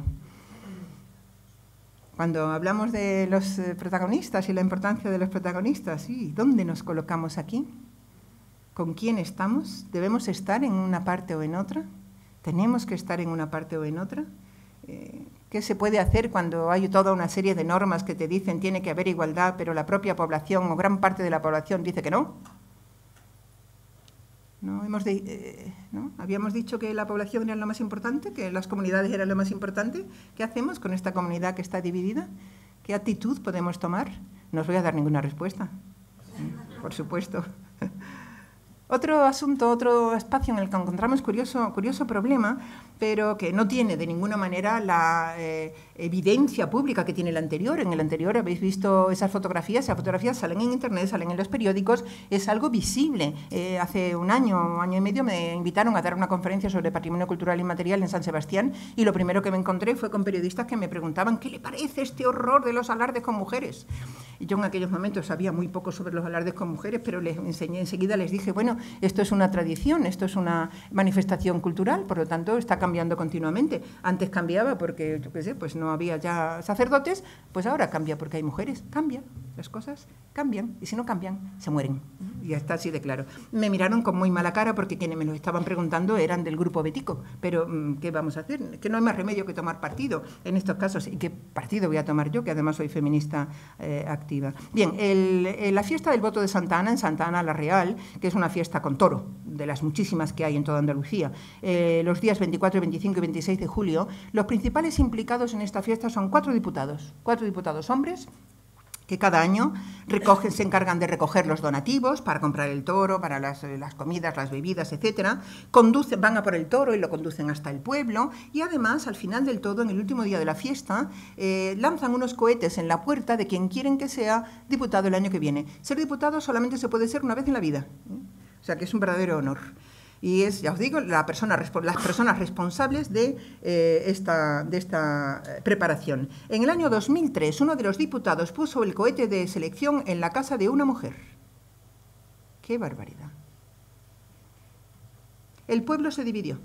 Cuando hablamos de los protagonistas y la importancia de los protagonistas, ¿sí? ¿Dónde nos colocamos aquí? ¿Con quién estamos? ¿Debemos estar en una parte o en otra? ¿Tenemos que estar en una parte o en otra? ¿Qué se puede hacer cuando hay toda una serie de normas que te dicen tiene que haber igualdad, pero la propia población o gran parte de la población dice que no? ¿No? Habíamos dicho que la población era lo más importante, que las comunidades eran lo más importante. ¿Qué hacemos con esta comunidad que está dividida? ¿Qué actitud podemos tomar? No os voy a dar ninguna respuesta, por supuesto. Otro asunto, otro espacio en el que encontramos curioso problema, pero que no tiene de ninguna manera la evidencia pública que tiene el anterior. En el anterior habéis visto esas fotografías salen en internet, salen en los periódicos, es algo visible. Hace un año y medio me invitaron a dar una conferencia sobre patrimonio cultural inmaterial en San Sebastián y lo primero que me encontré fue con periodistas que me preguntaban ¿qué le parece este horror de los alardes con mujeres? Y yo en aquellos momentos sabía muy poco sobre los alardes con mujeres, pero les enseñé enseguida, les dije, bueno, esto es una tradición, esto es una manifestación cultural, por lo tanto está cambiando continuamente. Antes cambiaba porque, yo qué sé, pues no había ya sacerdotes, pues ahora cambia porque hay mujeres, cambia, las cosas cambian, y si no cambian, se mueren. Y ya está así de claro. Me miraron con muy mala cara porque quienes me lo estaban preguntando eran del grupo Betico, pero ¿qué vamos a hacer? Que no hay más remedio que tomar partido en estos casos. ¿Y qué partido voy a tomar yo, que además soy feminista activa? Bien, la fiesta del voto de Santa Ana, en Santa Ana la Real, que es una fiesta con toro, de las muchísimas que hay en toda Andalucía, los días 24, 25 y 26 de julio, los principales implicados en esta fiesta son cuatro diputados hombres, que cada año se encargan de recoger los donativos para comprar el toro, para las comidas, las bebidas, etcétera. Van a por el toro y lo conducen hasta el pueblo y además, al final del todo, en el último día de la fiesta, lanzan unos cohetes en la puerta de quien quieren que sea diputado el año que viene. Ser diputado solamente se puede ser una vez en la vida, o sea que es un verdadero honor. Y es, ya os digo, las personas responsables de esta preparación. En el año 2003, uno de los diputados puso el cohete de selección en la casa de una mujer. ¡Qué barbaridad! El pueblo se dividió.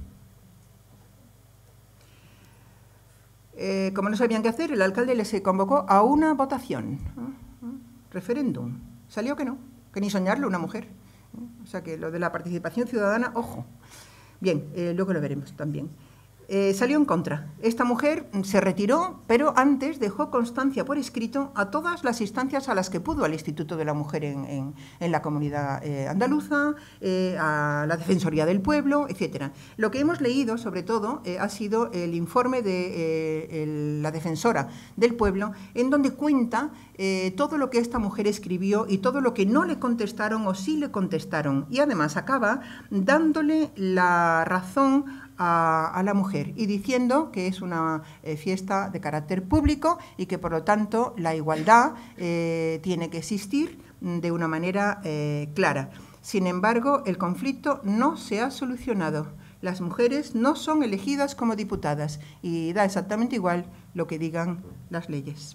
Como no sabían qué hacer, el alcalde les convocó a una votación, referéndum. Salió que no, que ni soñarlo una mujer. O sea que lo de la participación ciudadana, ojo. Bien, luego lo veremos también. Salió en contra. Esta mujer se retiró, pero antes dejó constancia por escrito a todas las instancias a las que pudo, al Instituto de la Mujer en la Comunidad Andaluza, a la Defensoría del Pueblo, etcétera. Lo que hemos leído, sobre todo, ha sido el informe de la Defensora del Pueblo, en donde cuenta todo lo que esta mujer escribió y todo lo que no le contestaron o sí le contestaron. Y además acaba dándole la razón a la mujer y diciendo que es una fiesta de carácter público y que por lo tanto la igualdad tiene que existir de una manera clara. Sin embargo, el conflicto no se ha solucionado. Las mujeres no son elegidas como diputadas y da exactamente igual lo que digan las leyes.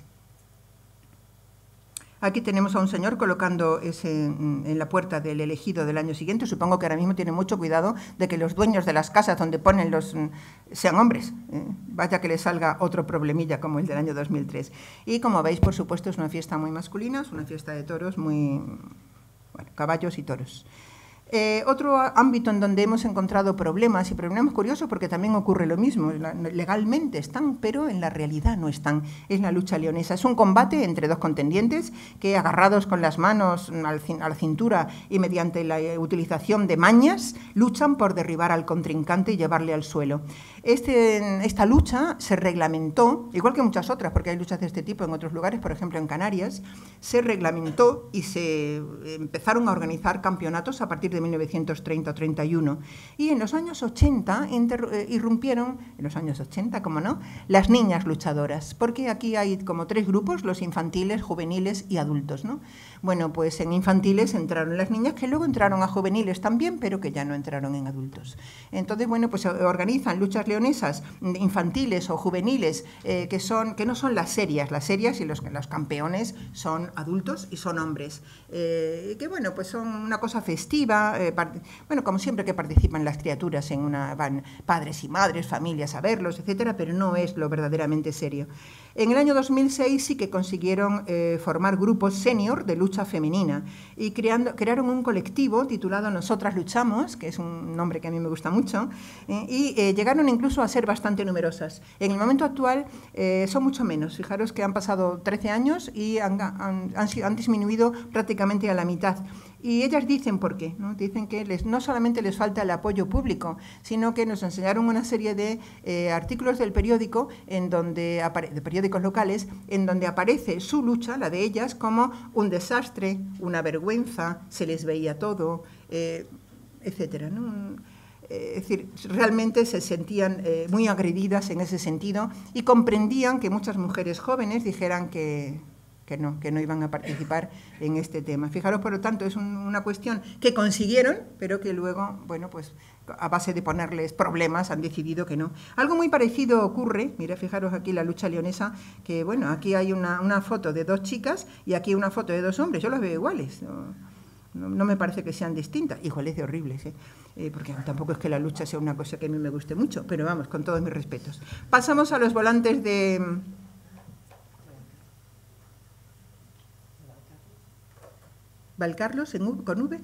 Aquí tenemos a un señor colocando en la puerta del elegido del año siguiente. Supongo que ahora mismo tiene mucho cuidado de que los dueños de las casas donde ponen sean hombres. Vaya que le salga otro problemilla como el del año 2003. Y como veis, por supuesto, es una fiesta muy masculina, es una fiesta de toros, caballos y toros. Otro ámbito en donde hemos encontrado problemas, y problemas curiosos porque también ocurre lo mismo, legalmente están, pero en la realidad no están, es la lucha leonesa. Es un combate entre dos contendientes que, agarrados con las manos a la cintura y mediante la utilización de mañas, luchan por derribar al contrincante y llevarle al suelo. Esta lucha se reglamentó, igual que muchas otras, porque hay luchas de este tipo en otros lugares, por ejemplo en Canarias, se reglamentó y se empezaron a organizar campeonatos a partir de 1930 o 31. Y en los años 80 irrumpieron, en los años 80, como no, las niñas luchadoras, porque aquí hay como tres grupos, los infantiles, juveniles y adultos, ¿no? Bueno, pues en infantiles entraron las niñas, que luego entraron a juveniles también, pero que ya no entraron en adultos. Entonces, bueno, pues se organizan luchas leonesas infantiles o juveniles que no son las serias y los campeones son adultos y son hombres, que bueno, pues son una cosa festiva, bueno, como siempre que participan las criaturas, van padres y madres, familias a verlos, etcétera, pero no es lo verdaderamente serio. En el año 2006 sí que consiguieron formar grupos senior de lucha femenina y crearon un colectivo titulado Nosotras Luchamos, que es un nombre que a mí me gusta mucho, y llegaron incluso a ser bastante numerosas. En el momento actual son mucho menos. Fijaros que han pasado 13 años y han disminuido prácticamente a la mitad. Y ellas dicen por qué, ¿no? Dicen que no solamente les falta el apoyo público, sino que nos enseñaron una serie de artículos del periódico, de periódicos locales, en donde aparece su lucha, la de ellas, como un desastre, una vergüenza, se les veía todo, etcétera, ¿no? Es decir, realmente se sentían muy agredidas en ese sentido y comprendían que muchas mujeres jóvenes dijeran que no iban a participar en este tema. Fijaros, por lo tanto, es una cuestión que consiguieron, pero que luego, bueno, pues a base de ponerles problemas han decidido que no. Algo muy parecido ocurre, mira, fijaros aquí la lucha leonesa, que bueno, aquí hay una foto de dos chicas y aquí una foto de dos hombres, yo las veo iguales, no me parece que sean distintas, iguales de horribles, porque tampoco es que la lucha sea una cosa que a mí me guste mucho, pero vamos, con todos mis respetos. Pasamos a los volantes de... Valcarlos con V.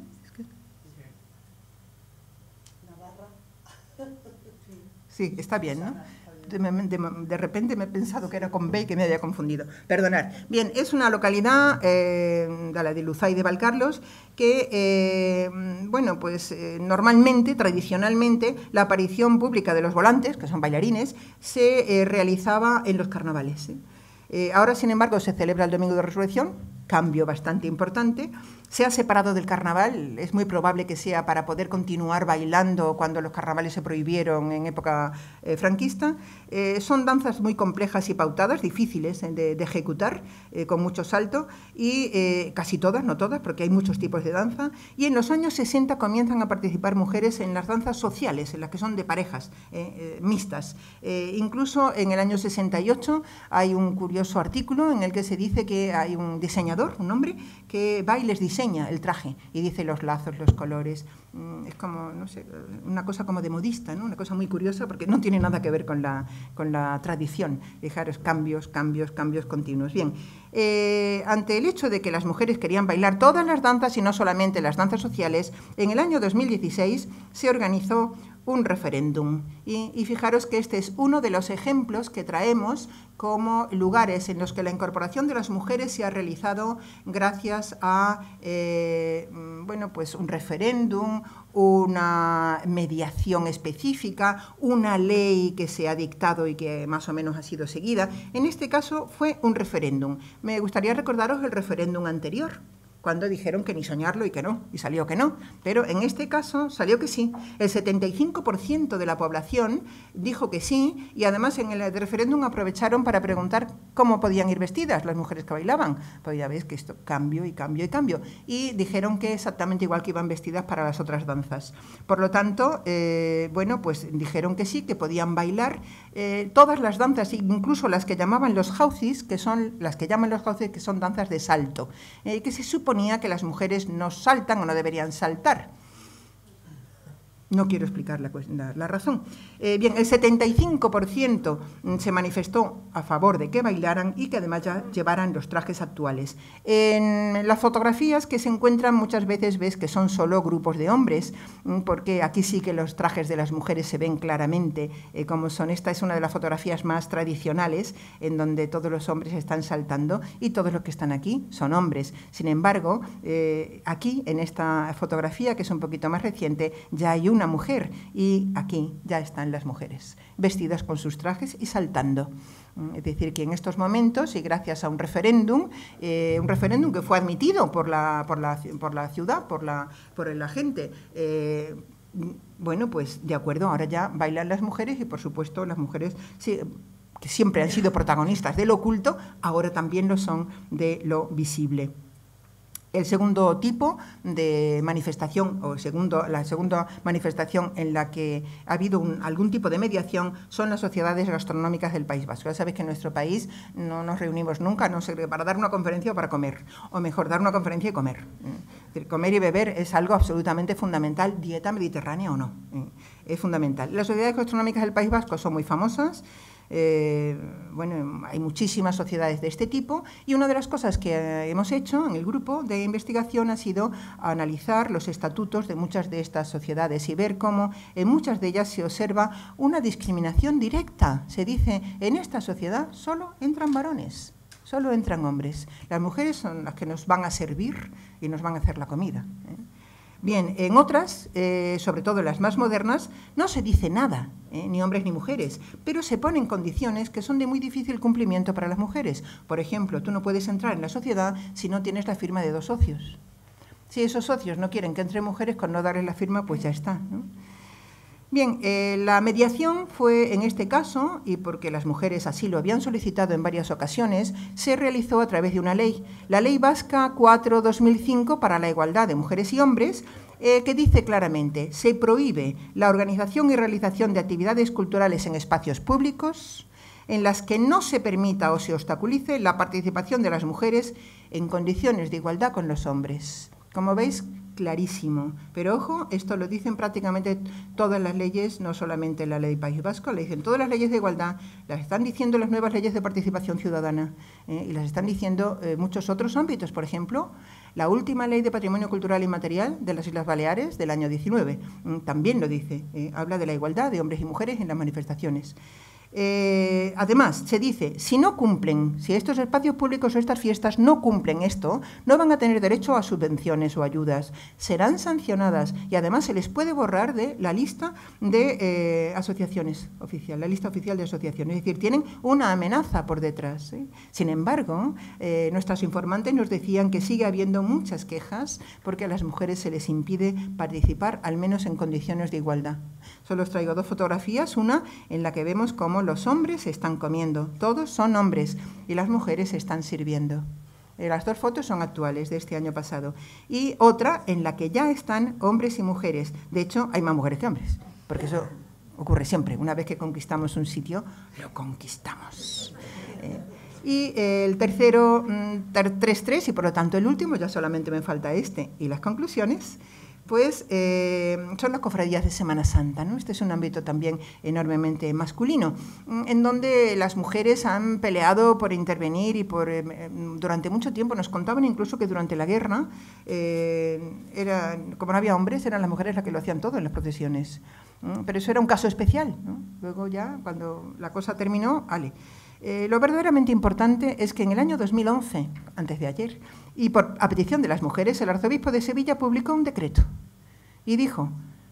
Sí, está bien, ¿no? De repente me he pensado que era con B y que me había confundido. Perdonad. Bien, es una localidad, la de Luzay de Valcarlos, que, bueno, pues normalmente, tradicionalmente, la aparición pública de los volantes, que son bailarines, se realizaba en los carnavales. Ahora, sin embargo, se celebra el Domingo de Resurrección, cambio bastante importante. Se ha separado del carnaval, es muy probable que sea para poder continuar bailando cuando los carnavales se prohibieron en época franquista. Son danzas muy complejas y pautadas, difíciles de ejecutar, con mucho salto, y casi todas, no todas, porque hay muchos tipos de danza. Y en los años 60 comienzan a participar mujeres en las danzas sociales, en las que son de parejas, mixtas. Incluso en el año 68 hay un curioso artículo en el que se dice que hay un diseñador, un hombre, que va y les diseña el traje y dice los lazos, los colores. Es como, no sé, una cosa como de modista, ¿no? Una cosa muy curiosa porque no tiene nada que ver con la tradición. Fijaros, cambios continuos. Bien, ante el hecho de que las mujeres querían bailar todas las danzas y no solamente las danzas sociales, en el año 2016 se organizó un referéndum. Y fijaros que este es uno de los ejemplos que traemos como lugares en los que la incorporación de las mujeres se ha realizado gracias a bueno, pues un referéndum, una mediación específica, una ley que se ha dictado y que más o menos ha sido seguida. En este caso fue un referéndum. Me gustaría recordaros el referéndum anterior, cuando dijeron que ni soñarlo y que no, y salió que no. Pero en este caso salió que sí. El 75% de la población dijo que sí, y además en el referéndum aprovecharon para preguntar cómo podían ir vestidas las mujeres que bailaban. Pues ya veis que esto cambio. Y dijeron que exactamente igual que iban vestidas para las otras danzas. Por lo tanto, bueno, pues dijeron que sí, que podían bailar todas las danzas, incluso las que llamaban los houses, que son danzas de salto, que se suponía que las mujeres no saltan o no deberían saltar. No quiero explicar la razón. Bien, el 75% se manifestó a favor de que bailaran y que además ya llevaran los trajes actuales. En las fotografías que se encuentran muchas veces ves que son solo grupos de hombres, porque aquí sí que los trajes de las mujeres se ven claramente como son. Esta es una de las fotografías más tradicionales en donde todos los hombres están saltando y todos los que están aquí son hombres. Sin embargo, aquí en esta fotografía, que es un poquito más reciente, ya hay una mujer y aquí ya están las mujeres vestidas con sus trajes y saltando. Es decir, que en estos momentos y gracias a un referéndum que fue admitido por la ciudad, por la gente, bueno, pues de acuerdo, ahora ya bailan las mujeres y por supuesto las mujeres que siempre han sido protagonistas de lo oculto, ahora también lo son de lo visible. El segundo tipo de manifestación, la segunda manifestación en la que ha habido algún tipo de mediación, son las sociedades gastronómicas del País Vasco. Ya sabéis que en nuestro país no nos reunimos nunca, no sé, para dar una conferencia o para comer, o mejor, dar una conferencia y comer. Es decir, comer y beber es algo absolutamente fundamental, dieta mediterránea o no, es fundamental. Las sociedades gastronómicas del País Vasco son muy famosas. Bueno, hay muchísimas sociedades de este tipo y una de las cosas que hemos hecho en el grupo de investigación ha sido analizar los estatutos de muchas de estas sociedades y ver cómo en muchas de ellas se observa una discriminación directa. Se dice, en esta sociedad solo entran varones, solo entran hombres. Las mujeres son las que nos van a servir y nos van a hacer la comida. Bien, en otras, sobre todo las más modernas, no se dice nada, ni hombres ni mujeres, pero se ponen condiciones que son de muy difícil cumplimiento para las mujeres. Por ejemplo, tú no puedes entrar en la sociedad si no tienes la firma de 2 socios. Si esos socios no quieren que entre mujeres, con no darles la firma, pues ya está, ¿no? Bien, la mediación fue en este caso, y porque las mujeres así lo habían solicitado en varias ocasiones, se realizó a través de una ley, la Ley Vasca 4/2005 para la igualdad de mujeres y hombres, que dice claramente, se prohíbe la organización y realización de actividades culturales en espacios públicos en las que no se permita o se obstaculice la participación de las mujeres en condiciones de igualdad con los hombres. Como veis, clarísimo. Pero ojo, esto lo dicen prácticamente todas las leyes, no solamente la ley País Vasco, lo dicen todas las leyes de igualdad, las están diciendo las nuevas leyes de participación ciudadana y las están diciendo muchos otros ámbitos. Por ejemplo, la última ley de patrimonio cultural inmaterial de las Islas Baleares del año 19 también lo dice, habla de la igualdad de hombres y mujeres en las manifestaciones. Además, se dice, si estos espacios públicos o estas fiestas no cumplen esto, no van a tener derecho a subvenciones o ayudas, serán sancionadas y además se les puede borrar de la lista de asociaciones oficial, la lista oficial de asociaciones, es decir, tienen una amenaza por detrás. Sin embargo, nuestros informantes nos decían que sigue habiendo muchas quejas porque a las mujeres se les impide participar, al menos en condiciones de igualdad. Solo os traigo 2 fotografías, una en la que vemos cómo los hombres están comiendo, todos son hombres, y las mujeres están sirviendo. Las 2 fotos son actuales, de este año pasado. Y otra en la que ya están hombres y mujeres. De hecho, hay más mujeres que hombres, porque eso ocurre siempre. Una vez que conquistamos un sitio, lo conquistamos. Y el tercero, 3.3, y por lo tanto el último, ya solamente me falta este, y las conclusiones, pues son las cofradías de Semana Santa, ¿no? Este es un ámbito también enormemente masculino, en donde las mujeres han peleado por intervenir y durante mucho tiempo nos contaban incluso que durante la guerra, como no había hombres, eran las mujeres las que lo hacían todo en las procesiones. Pero eso era un caso especial, ¿no? Luego ya, cuando la cosa terminó, ¡ale! Lo verdaderamente importante es que en el año 2011, antes de ayer, y a petición de las mujeres, el arzobispo de Sevilla publicó un decreto y dijo: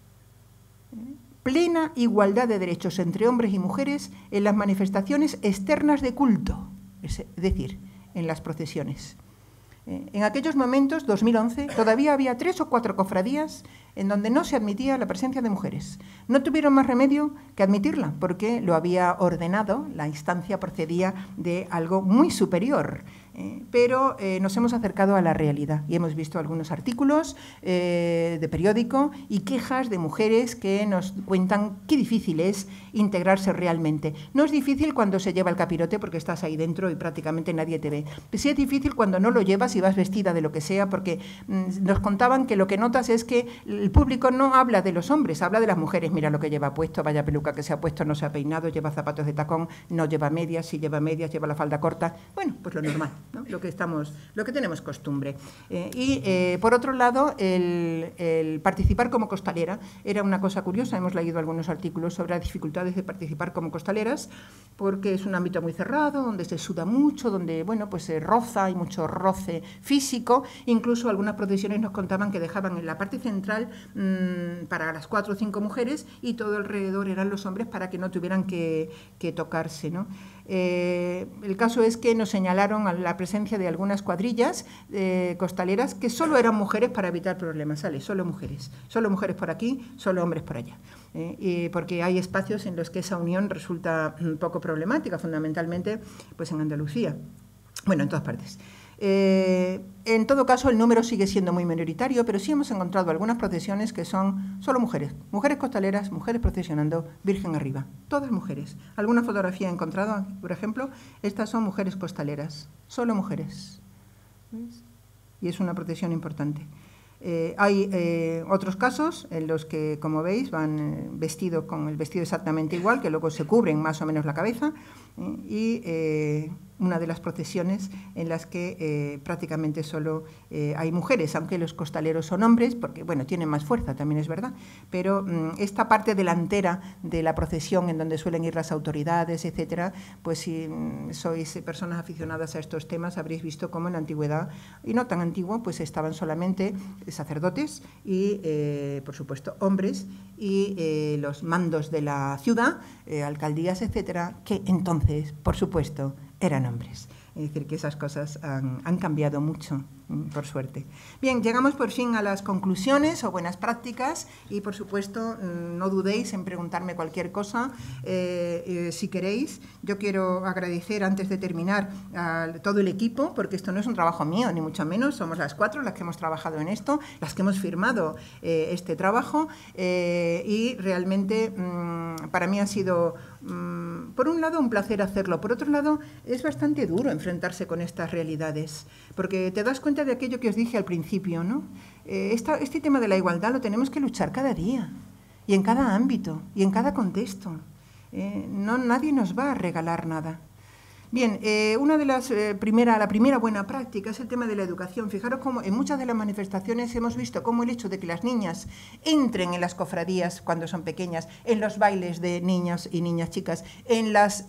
plena igualdad de derechos entre hombres y mujeres en las manifestaciones externas de culto, es decir, en las procesiones. En aquellos momentos, 2011, todavía había 3 o 4 cofradías en donde no se admitía la presencia de mujeres. No tuvieron más remedio que admitirla, porque lo había ordenado, la instancia procedía de algo muy superior. pero nos hemos acercado a la realidad y hemos visto algunos artículos de periódico y quejas de mujeres que nos cuentan qué difícil es integrarse realmente. No es difícil cuando se lleva el capirote porque estás ahí dentro y prácticamente nadie te ve. Pero sí es difícil cuando no lo llevas y vas vestida de lo que sea, porque nos contaban que lo que notas es que el público no habla de los hombres, habla de las mujeres. Mira lo que lleva puesto, vaya peluca que se ha puesto, no se ha peinado, lleva zapatos de tacón, no lleva medias, si lleva medias, lleva la falda corta. Bueno, pues lo normal, ¿no? Lo que tenemos costumbre. Por otro lado, el participar como costalera era una cosa curiosa. Hemos leído algunos artículos sobre las dificultades de participar como costaleras, porque es un ámbito muy cerrado, donde se suda mucho, donde, bueno, pues se roza, hay mucho roce físico. Incluso algunas procesiones nos contaban que dejaban en la parte central para las 4 o 5 mujeres y todo alrededor eran los hombres para que no tuvieran que tocarse, ¿no? El caso es que nos señalaron a la presencia de algunas cuadrillas costaleras que solo eran mujeres para evitar problemas, solo mujeres por aquí, solo hombres por allá, porque hay espacios en los que esa unión resulta un poco problemática, fundamentalmente pues en Andalucía, bueno, en todas partes. En todo caso, el número sigue siendo muy minoritario, pero sí hemos encontrado algunas procesiones que son solo mujeres costaleras, mujeres procesionando, Virgen arriba, todas mujeres. ¿Alguna fotografía he encontrado, por ejemplo? Estas son mujeres costaleras, solo mujeres. ¿Ves? Y es una procesión importante. Hay otros casos en los que, como veis, van vestidos con el vestido exactamente igual, que luego se cubren más o menos la cabeza, y una de las procesiones en las que prácticamente solo hay mujeres, aunque los costaleros son hombres, porque bueno, tienen más fuerza, también es verdad, pero esta parte delantera de la procesión en donde suelen ir las autoridades, etcétera, pues si sois personas aficionadas a estos temas, habréis visto cómo en la antigüedad, y no tan antiguo, pues estaban solamente sacerdotes y, por supuesto, hombres y los mandos de la ciudad, alcaldías, etcétera, que entonces, por supuesto, eran hombres. Es decir, que esas cosas han cambiado mucho, por suerte. Bien, llegamos por fin a las conclusiones o buenas prácticas y, por supuesto, no dudéis en preguntarme cualquier cosa si queréis. Yo quiero agradecer, antes de terminar, a todo el equipo, porque esto no es un trabajo mío, ni mucho menos. Somos las 4 las que hemos trabajado en esto, las que hemos firmado este trabajo y realmente para mí ha sido, por un lado, un placer hacerlo. Por otro lado, es bastante duro enfrentarse con estas realidades, porque te das cuenta de aquello que os dije al principio, ¿no? Este tema de la igualdad lo tenemos que luchar cada día, y en cada ámbito, y en cada contexto. Nadie nos va a regalar nada. Bien, una de las la primera buena práctica es el tema de la educación. Fijaros cómo en muchas de las manifestaciones hemos visto cómo el hecho de que las niñas entren en las cofradías cuando son pequeñas, en los bailes de niñas y niñas chicas, en las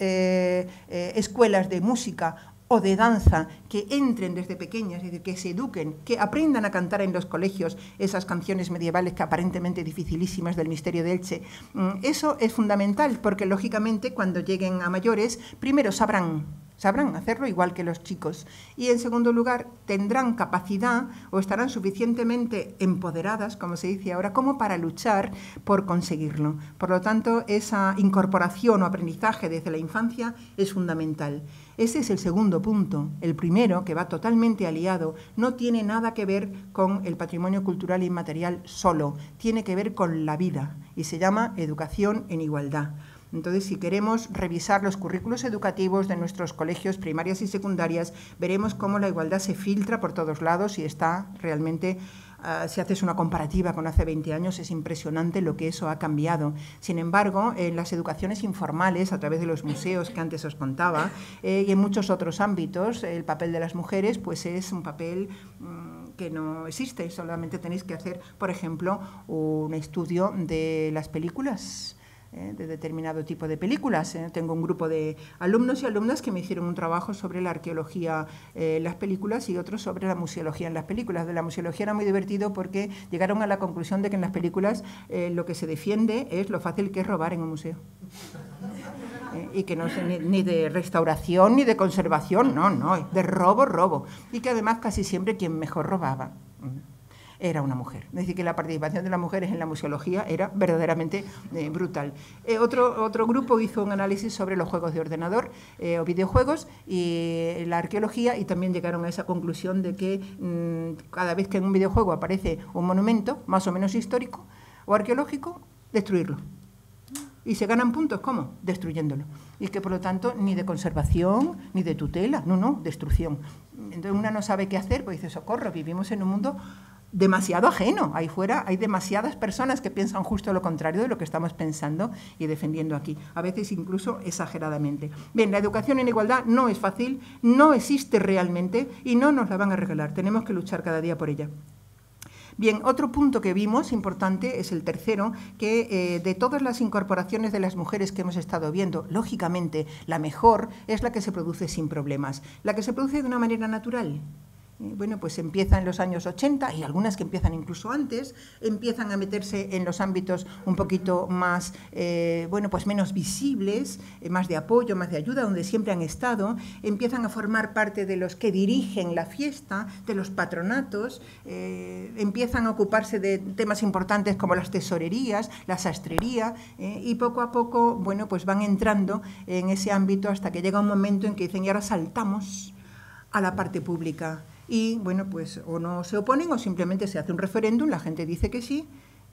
escuelas de música o de danza, que entren desde pequeñas, es decir, que se eduquen, que aprendan a cantar en los colegios esas canciones medievales que aparentemente dificilísimas del misterio de Elche. Eso es fundamental, porque lógicamente cuando lleguen a mayores, primero sabrán hacerlo igual que los chicos, y en segundo lugar tendrán capacidad o estarán suficientemente empoderadas, como se dice ahora, como para luchar por conseguirlo. Por lo tanto, esa incorporación o aprendizaje desde la infancia es fundamental. Ese es el segundo punto. El primero, que va totalmente aliado, no tiene nada que ver con el patrimonio cultural inmaterial solo, tiene que ver con la vida y se llama educación en igualdad. Entonces, si queremos revisar los currículos educativos de nuestros colegios primarias y secundarias, veremos cómo la igualdad se filtra por todos lados y está realmente, si haces una comparativa con hace 20 años, es impresionante lo que eso ha cambiado. Sin embargo, en las educaciones informales, a través de los museos que antes os contaba, y en muchos otros ámbitos, el papel de las mujeres pues es un papel que no existe. Solamente tenéis que hacer, por ejemplo, un estudio de las películas, de determinado tipo de películas. Tengo un grupo de alumnos y alumnas que me hicieron un trabajo sobre la arqueología en las películas y otro sobre la museología en las películas. De la museología era muy divertido porque llegaron a la conclusión de que en las películas lo que se defiende es lo fácil que es robar en un museo. Y que no es ni de restauración ni de conservación, no, de robo. Y que además casi siempre quien mejor robaba era una mujer. Es decir, que la participación de las mujeres en la museología era verdaderamente brutal. Otro grupo hizo un análisis sobre los juegos de ordenador o videojuegos y la arqueología, y también llegaron a esa conclusión de que cada vez que en un videojuego aparece un monumento más o menos histórico o arqueológico, destruirlo. Y se ganan puntos, ¿cómo? Destruyéndolo. Y que, por lo tanto, ni de conservación, ni de tutela, no, destrucción. Entonces, una no sabe qué hacer, pues dice, socorro, vivimos en un mundo demasiado ajeno. Ahí fuera hay demasiadas personas que piensan justo lo contrario de lo que estamos pensando y defendiendo aquí, a veces incluso exageradamente. Bien, la educación en igualdad no es fácil, no existe realmente y no nos la van a regalar. Tenemos que luchar cada día por ella. Bien, otro punto que vimos importante es el tercero, que de todas las incorporaciones de las mujeres que hemos estado viendo, lógicamente la mejor es la que se produce sin problemas, la que se produce de una manera natural. Bueno, pues empieza en los años 80 y algunas que empiezan incluso antes, empiezan a meterse en los ámbitos un poquito más, bueno, pues menos visibles, más de apoyo, más de ayuda, donde siempre han estado, empiezan a formar parte de los que dirigen la fiesta, de los patronatos, empiezan a ocuparse de temas importantes como las tesorerías, la sastrería, y poco a poco, bueno, pues van entrando en ese ámbito hasta que llega un momento en que dicen, y ahora saltamos a la parte pública. Y, bueno, pues o no se oponen o simplemente se hace un referéndum, la gente dice que sí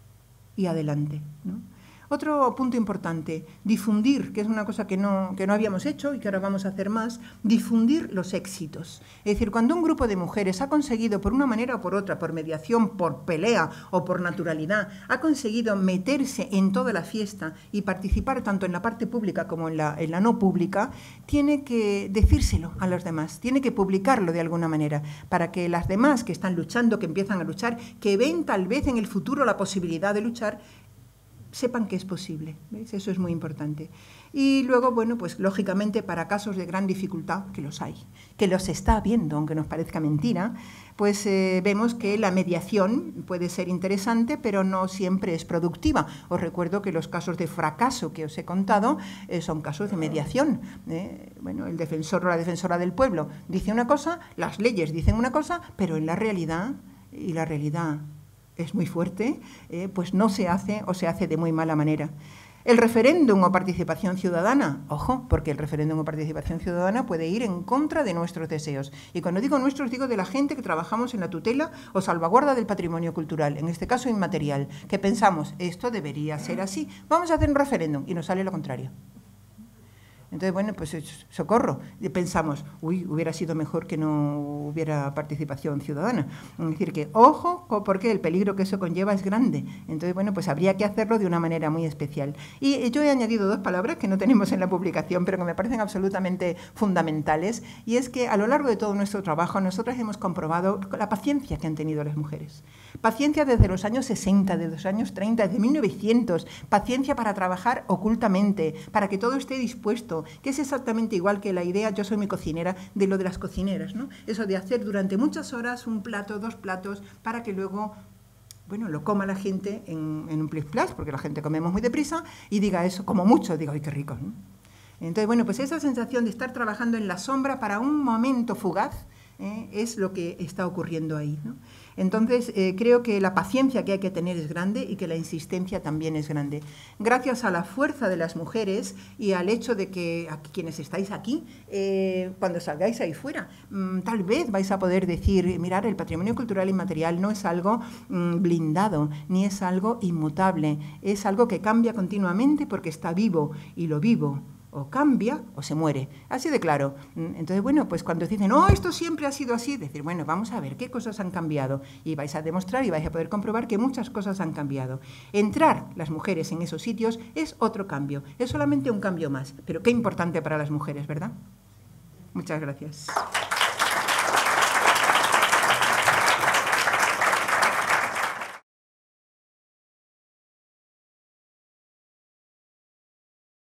y adelante, ¿no? Otro punto importante, difundir, que es una cosa que no habíamos hecho y que ahora vamos a hacer más, difundir los éxitos. Es decir, cuando un grupo de mujeres ha conseguido, por una manera o por otra, por mediación, por pelea o por naturalidad, ha conseguido meterse en toda la fiesta y participar tanto en la parte pública como en la no pública, tiene que decírselo a los demás, tiene que publicarlo de alguna manera, para que las demás que están luchando, que empiezan a luchar, que ven tal vez en el futuro la posibilidad de luchar, sepan que es posible, ¿veis? Eso es muy importante. Y luego, bueno, pues lógicamente para casos de gran dificultad, que los hay, que los está habiendo, aunque nos parezca mentira, pues vemos que la mediación puede ser interesante, pero no siempre es productiva. Os recuerdo que los casos de fracaso que os he contado son casos de mediación. Bueno, el defensor o la defensora del pueblo dice una cosa, las leyes dicen una cosa, pero en la realidad, y la realidad es muy fuerte, pues no se hace o se hace de muy mala manera. El referéndum o participación ciudadana, ojo, porque el referéndum o participación ciudadana puede ir en contra de nuestros deseos. Y cuando digo nuestros, digo de la gente que trabajamos en la tutela o salvaguarda del patrimonio cultural, en este caso inmaterial, que pensamos, esto debería ser así, vamos a hacer un referéndum, y nos sale lo contrario. Entonces, bueno, pues socorro. Y pensamos, uy, hubiera sido mejor que no hubiera participación ciudadana. Es decir, que ojo, porque el peligro que eso conlleva es grande. Entonces, bueno, pues habría que hacerlo de una manera muy especial. Y yo he añadido dos palabras que no tenemos en la publicación, pero que me parecen absolutamente fundamentales, y es que a lo largo de todo nuestro trabajo nosotras hemos comprobado la paciencia que han tenido las mujeres. Paciencia desde los años 60, desde los años 30, desde 1900, paciencia para trabajar ocultamente, para que todo esté dispuesto, que es exactamente igual que la idea, yo soy mi cocinera, de lo de las cocineras, ¿no? Eso de hacer durante muchas horas un plato, dos platos, para que luego, bueno, lo coma la gente en un plis-plas, porque la gente comemos muy deprisa, y diga eso, como mucho, diga, ¡ay, qué rico!, ¿no? Entonces, bueno, pues esa sensación de estar trabajando en la sombra para un momento fugaz, es lo que está ocurriendo ahí, ¿no? Entonces, creo que la paciencia que hay que tener es grande y que la insistencia también es grande. Gracias a la fuerza de las mujeres y al hecho de que quienes estáis aquí, cuando salgáis ahí fuera, tal vez vais a poder decir, mirar, el patrimonio cultural inmaterial no es algo blindado, ni es algo inmutable, es algo que cambia continuamente porque está vivo, y lo vivo o cambia o se muere, así de claro. Entonces, bueno, pues cuando dicen, no, esto siempre ha sido así, decir, bueno, vamos a ver qué cosas han cambiado, y vais a demostrar y vais a poder comprobar que muchas cosas han cambiado. Entrar las mujeres en esos sitios es otro cambio, es solamente un cambio más, pero qué importante para las mujeres, ¿verdad? Muchas gracias.